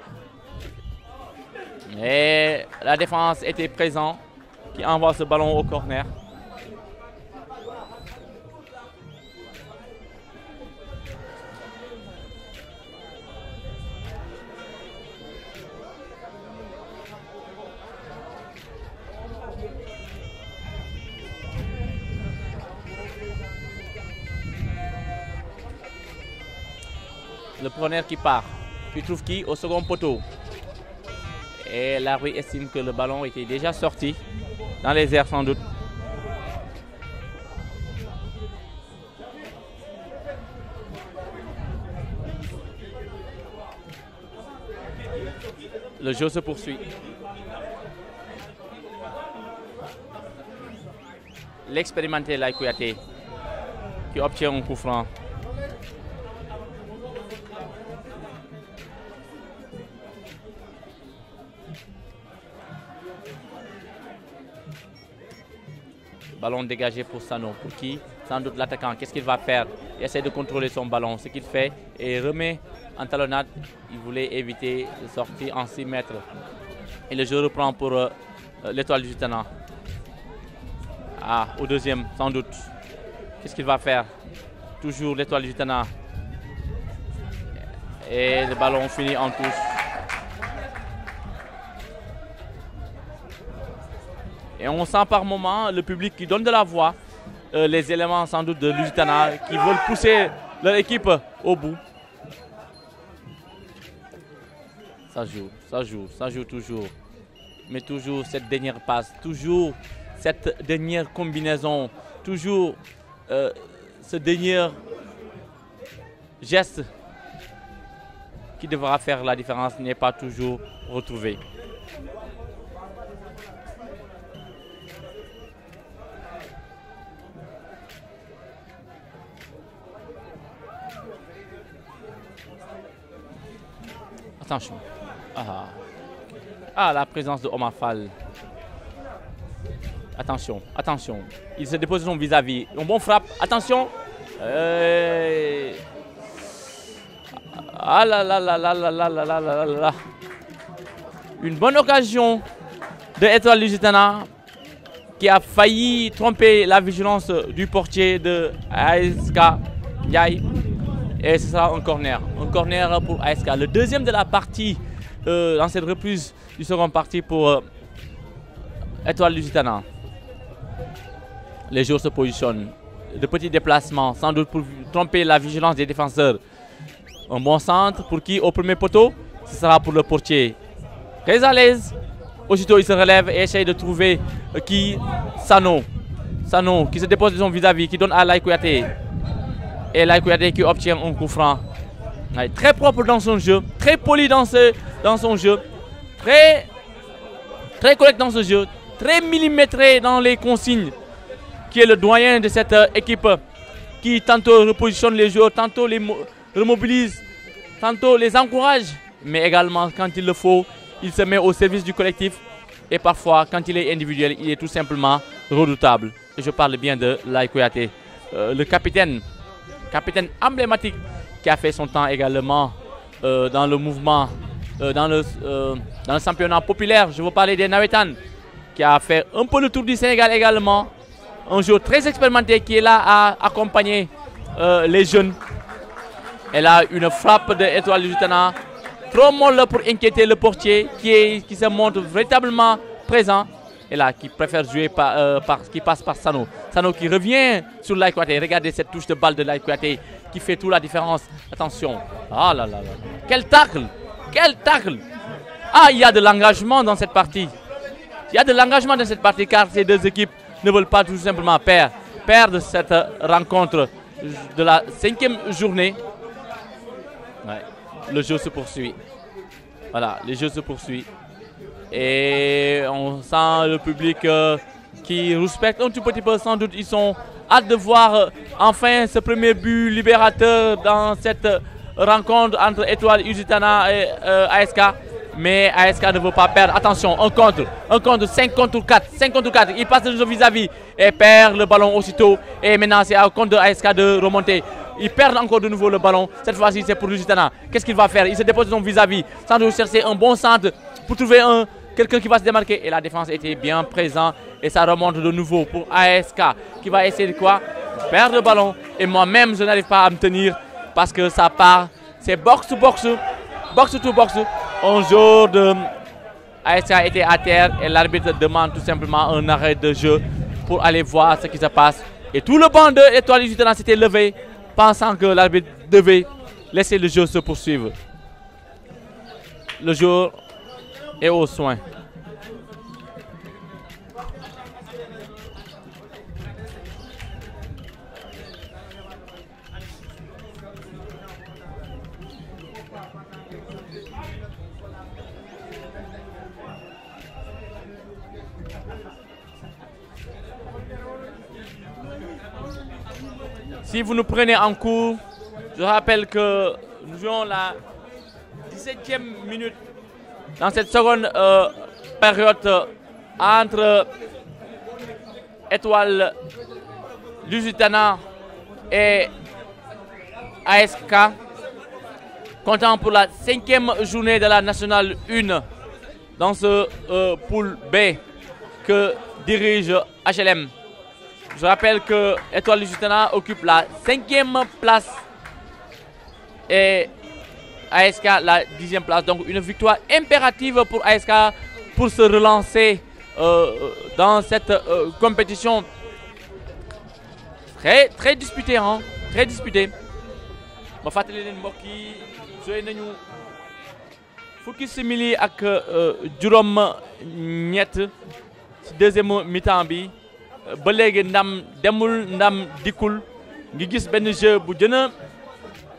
Et la défense était présente qui envoie ce ballon au corner. Le preneur qui part. Tu trouves qui? Au second poteau. Et l'arbitre estime que le ballon était déjà sorti. Dans les airs sans doute. Le jeu se poursuit. L'expérimenté Laye Kouyaté qui obtient un coup franc. Ballon dégagé pour Sano. Pour qui? Sans doute l'attaquant. Qu'est-ce qu'il va faire? Il essaie de contrôler son ballon. Ce qu'il fait et remet en talonnade. Il voulait éviter de sortir en six mètres. Et le jeu reprend pour euh, l'Étoile Lusitana. Ah, au deuxième, sans doute. Qu'est-ce qu'il va faire? Toujours l'Étoile Lusitana. Et le ballon finit en touche. Et on sent par moment le public qui donne de la voix, euh, les éléments sans doute de Lusitana qui veulent pousser leur équipe au bout. Ça joue, ça joue, ça joue toujours. Mais toujours cette dernière passe, toujours cette dernière combinaison, toujours euh, ce dernier geste qui devra faire la différence n'est pas toujours retrouvé. Attention. Ah. ah, la présence de Omar Fall. Attention, attention. Il se dépose son vis-à-vis. Un bon frappe. Attention. Euh... Ah là là là là là là là là là là. Une bonne occasion de Étoile Lusitana qui a failli tromper la vigilance du portier de A S K Ndiaye. Et ce sera un corner. Un corner pour A S K. Le deuxième de la partie, euh, dans cette reprise du second partie pour euh, Étoile Lusitana. Les joueurs se positionnent. De petits déplacements, sans doute pour tromper la vigilance des défenseurs. Un bon centre pour qui au premier poteau? Ce sera pour le portier. Très à l'aise. Aussitôt il se relève et essaye de trouver euh, qui? Sano. Sano qui se dépose de son vis-à-vis, qui donne à Laye Kouyaté. Et Laye Kouyaté qui obtient un coup franc. Ouais, très propre dans son jeu, très poli dans, ce, dans son jeu, très, très correct dans ce jeu, très millimétré dans les consignes, qui est le doyen de cette euh, équipe qui tantôt repositionne les joueurs, tantôt les remobilise, tantôt les encourage, mais également quand il le faut, il se met au service du collectif et parfois quand il est individuel, il est tout simplement redoutable. Et je parle bien de Laye Kouyaté, euh, le capitaine. Capitaine emblématique qui a fait son temps également euh, dans le mouvement, euh, dans, le, euh, dans le championnat populaire. Je veux parler des Nawetan, qui a fait un peu le tour du Sénégal également. Un joueur très expérimenté qui est là à accompagner euh, les jeunes. Elle a une frappe de Étoile Lusitana, trop molle pour inquiéter le portier qui, est, qui se montre véritablement présent. Et là, qui préfère jouer par, euh, par, qui passe par Sano. Sano qui revient sur Laye Kouyaté. Regardez cette touche de balle de Laye Kouyaté qui fait toute la différence. Attention. Ah là là là. Quel tacle! Quel tacle! Ah, il y a de l'engagement dans cette partie. Il y a de l'engagement dans cette partie car ces deux équipes ne veulent pas tout simplement perdre, perdre cette rencontre de la cinquième journée. Ouais. Le jeu se poursuit. Voilà, le jeu se poursuit. Et on sent le public euh, qui respecte un tout petit peu, sans doute. Ils sont hâte de voir euh, enfin ce premier but libérateur dans cette euh, rencontre entre Étoile Lusitana et euh, A S K. Mais A S K ne veut pas perdre. Attention, un contre, un contre, cinq contre quatre, cinq contre quatre. Il passe de son vis-à-vis et perd le ballon aussitôt. Et maintenant, c'est à compte de A S K de remonter. Il perd encore de nouveau le ballon. Cette fois-ci, c'est pour Lusitana. Qu'est-ce qu'il va faire? Il se dépose de son vis-à-vis, sans doute chercher un bon centre pour trouver un. Quelqu'un qui va se démarquer et la défense était bien présente et ça remonte de nouveau pour A S K qui va essayer de quoi? Perdre le ballon et moi-même je n'arrive pas à me tenir parce que ça part, c'est box to box, box to box. Un jour de A S K était à terre et l'arbitre demande tout simplement un arrêt de jeu pour aller voir ce qui se passe. Et tout le banc de Étoile Lusitana s'était levé pensant que l'arbitre devait laisser le jeu se poursuivre. Le jour et aux soins. Si vous nous prenez en cours, je rappelle que nous jouons la dix-septième minute dans cette seconde euh, période euh, entre Étoile Lusitana et A S K, comptant pour la cinquième journée de la Nationale un dans ce euh, pool B que dirige H L M. Je rappelle que Étoile Lusitana occupe la cinquième place et A S K la dixième place. Donc une victoire impérative pour A S K pour se relancer euh, dans cette euh, compétition très très disputée, hein, très disputée. Ma fàttali leen mbokk yi joué nañu fukki simili ak juróom ñett ci deuxième mi-temps bi ba léegi ndam demul ndam dikul ngi gis benn jeu bu gën a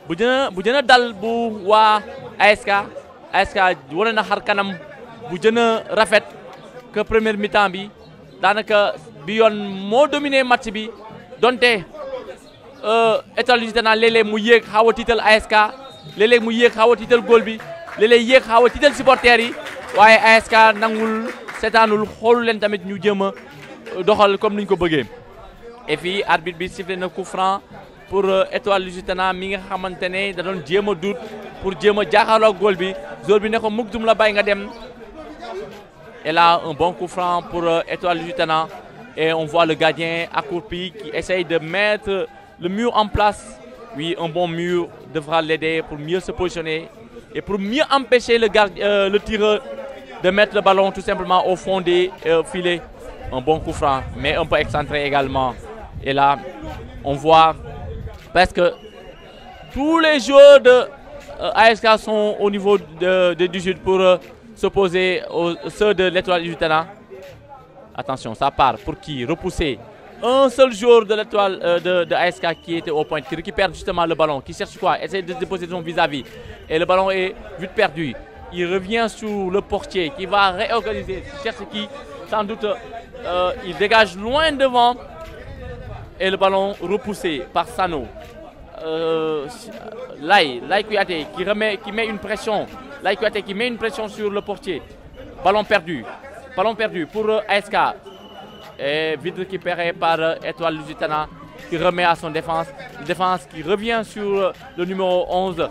bu gën a bu gën a dal bu waa A S K A S K wane na xar kanam bu gën a rafet que première mi-temps bi daanaka bi yoon moo dominé match bi donte Étoile Lusitana léeg-léeg mu yéeg xaw a tiital A S K léeg-léeg mu yéeg xaw a tiital góol bi léeg-léeg yéeg xaw a tiital supporters yi waaye A S K nangul seetaanul xoolu leen tamit ñu jéem a doxal comme ni ñu ko bëggee. Et puis arbitre bi sifflé na coup franc pour Étoile Lusitana mi nga xamante ne da doon jéem a duut pour jéem a jaaxaloo ak góol bi góol bi ne ko mukk dum la bàyyi nga dem. Et là un bon coup franc pour Étoile Lusitana et on voit le gardien accroupi qui essaye de mettre le mur en place. Oui, un bon mur devra l'aider pour mieux se positionner et pour mieux empêcher le, euh, le tireur de mettre le ballon tout simplement au fond des euh, filets. Un bon coup franc, mais un peu excentré également. Et là, on voit presque tous les joueurs de euh, A S K sont au niveau de, de dix-huit pour euh, s'opposer aux ceux de l'Étoile Lusitana. Attention, ça part. Pour qui? Repousser. Un seul joueur de l'Étoile euh, de, de A S K qui était au point, qui récupère justement le ballon, qui cherche quoi? Essaie de déposer son vis-à-vis. Et le ballon est vite perdu. Il revient sur le portier qui va réorganiser. Cherche qui? Sans doute, euh, il dégage loin devant. Et le ballon repoussé par Sano. Euh, Lai, Lai Kouyaté qui, remet, qui met une pression. Lai Kouyaté qui met une pression sur le portier. Ballon perdu. Ballon perdu pour A S K. Et vite récupéré par Étoile Lusitana qui remet à son défense. Une défense qui revient sur le numéro onze.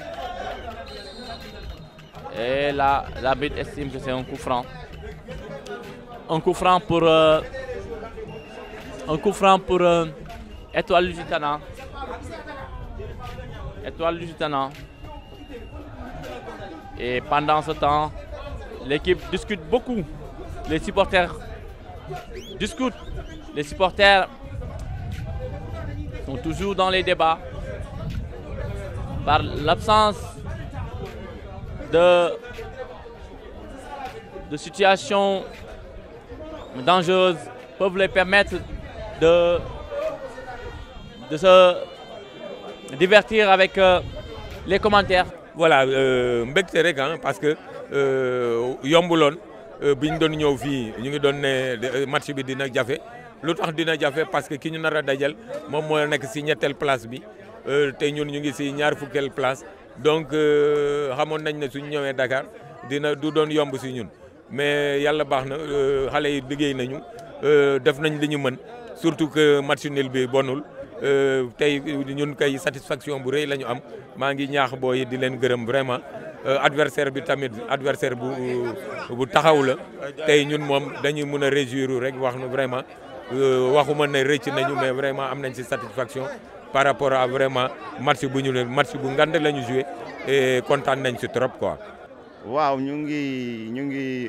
Et là, l'arbitre estime que c'est un coup franc. Un coup franc pour, euh, un coup franc pour euh, Étoile Lusitana. Étoile Lusitana. Et pendant ce temps, l'équipe discute beaucoup. Les supporters discutent. Les supporters sont toujours dans les débats par l'absence de, de situations dangereuses peuvent les permettre de, de se divertir avec euh, les commentaires. Voilà, euh, mbégte rek parce que euh, yombuloon bi ñu doon ñëw fii ñu ngi doon ne match bi dina jafe lu tax dina jafe parce que ki ñu nar a dajal moom moo nekk si ñetteel place bi te ñun ñu ngi si ñaar fukkeel place donc xamoon nañ ne suñu ñëwee Dakar dina du doon yomb si ñun mais yàlla baax na xale yi liggéey nañu def nañ li ñu mën surtout que match nul bi bonul tey ñun kay satisfaction bu rëy la ñu am maa ngi ñaax booy di leen gërëm vraiment adversaire bi tamit adversaire bu bu taxaw la tey ñun moom dañuy mun a réjouir rek wax na vraiment waxuma ne rëcc nañu mais vraiment am nañ ci satisfaction par rapport à vraiment match bu ñu ne match bu ngand la ñu joué et kontaan nañ ci trop quoi. waaw ñu ngi ñu ngi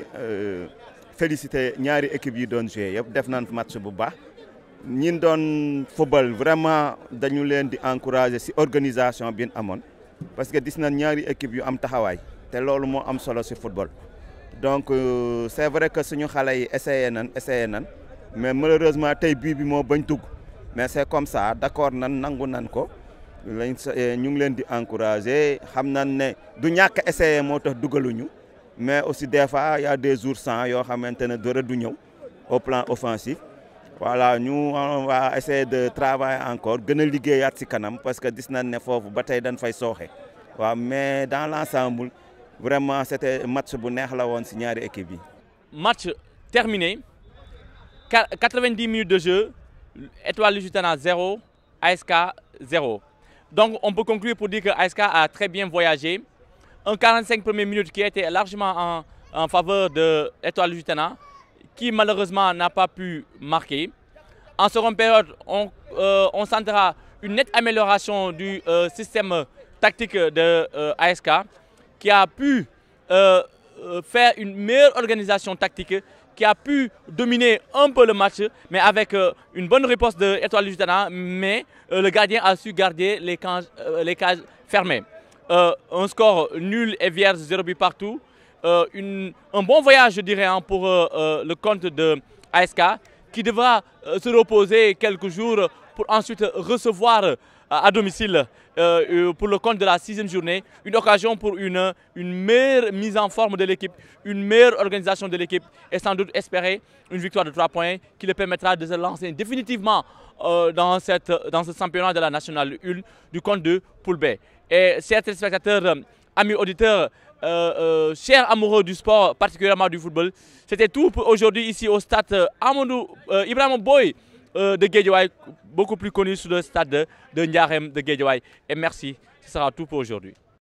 féliciter ñaari équipe yi doon joué yëpp def nañ match bu baax ñin doon football vraiment dañu leen di encourager ci organisation bi ñu amoon. parce que gis nañ ñaari équipe yu am taxawaay te loolu moo am solo ci football donc euh, c'est vrai que suñu xale yi essayé nañ essayé nañ mais malheureusement tey bii bi moo bañ dugg mais c'est comme ça d'accord nan nangu nan ko lañ ñu ngi leen di encourager xam nañ ne du ñàkk essayé moo tax dugaluñu mais aussi des fois y a des jours sans yoo xamante ne dara du ñëw au plan offensif voilà ñu on va essayer de travailler encore gën a liggéeyaat ci kanam parce que gis nañ ne foofu ba tey dañ fay sooxe waaw mais dans l'ensemble vraiment c'était match bu neex la woon ci ñaari équipe yi. Match terminé quatre-vingt-dix minutes de jeu Étoile Lusitana zéro A S K zéro. Donc on peut conclure pour dire que A S K a très bien voyagé. Un quarante-cinq premières minutes qui était largement en, en faveur de Étoile Lusitana, qui malheureusement n'a pas pu marquer. En seconde période, on, euh, on sentira une nette amélioration du euh, système tactique de euh, A S K, qui a pu euh, faire une meilleure organisation tactique, qui a pu dominer un peu le match, mais avec euh, une bonne réponse de Étoile Lusitana, mais euh, le gardien a su garder les cages, euh, les cages fermées. Euh, un score nul et vierge, zéro but partout. Euh, une, un bon voyage, je dirais, hein, pour euh, euh, le compte de A S K, qui devra euh, se reposer quelques jours pour ensuite recevoir à domicile euh, pour le compte de la sixième journée. Une occasion pour une, une meilleure mise en forme de l'équipe, une meilleure organisation de l'équipe et sans doute espérer une victoire de trois points qui le permettra de se lancer définitivement euh, dans, cette, dans ce championnat de la Nationale un du compte de Poule B. Et chers téléspectateurs, euh, amis auditeurs, euh, euh, chers amoureux du sport, particulièrement du football, c'était tout pour aujourd'hui ici au stade euh, Amadou euh, Ibrahima Boye euh, de Guédiawaye, beaucoup plus connu sous le stade de, de Ndiarème de Guédiawaye. Et merci, ce sera tout pour aujourd'hui.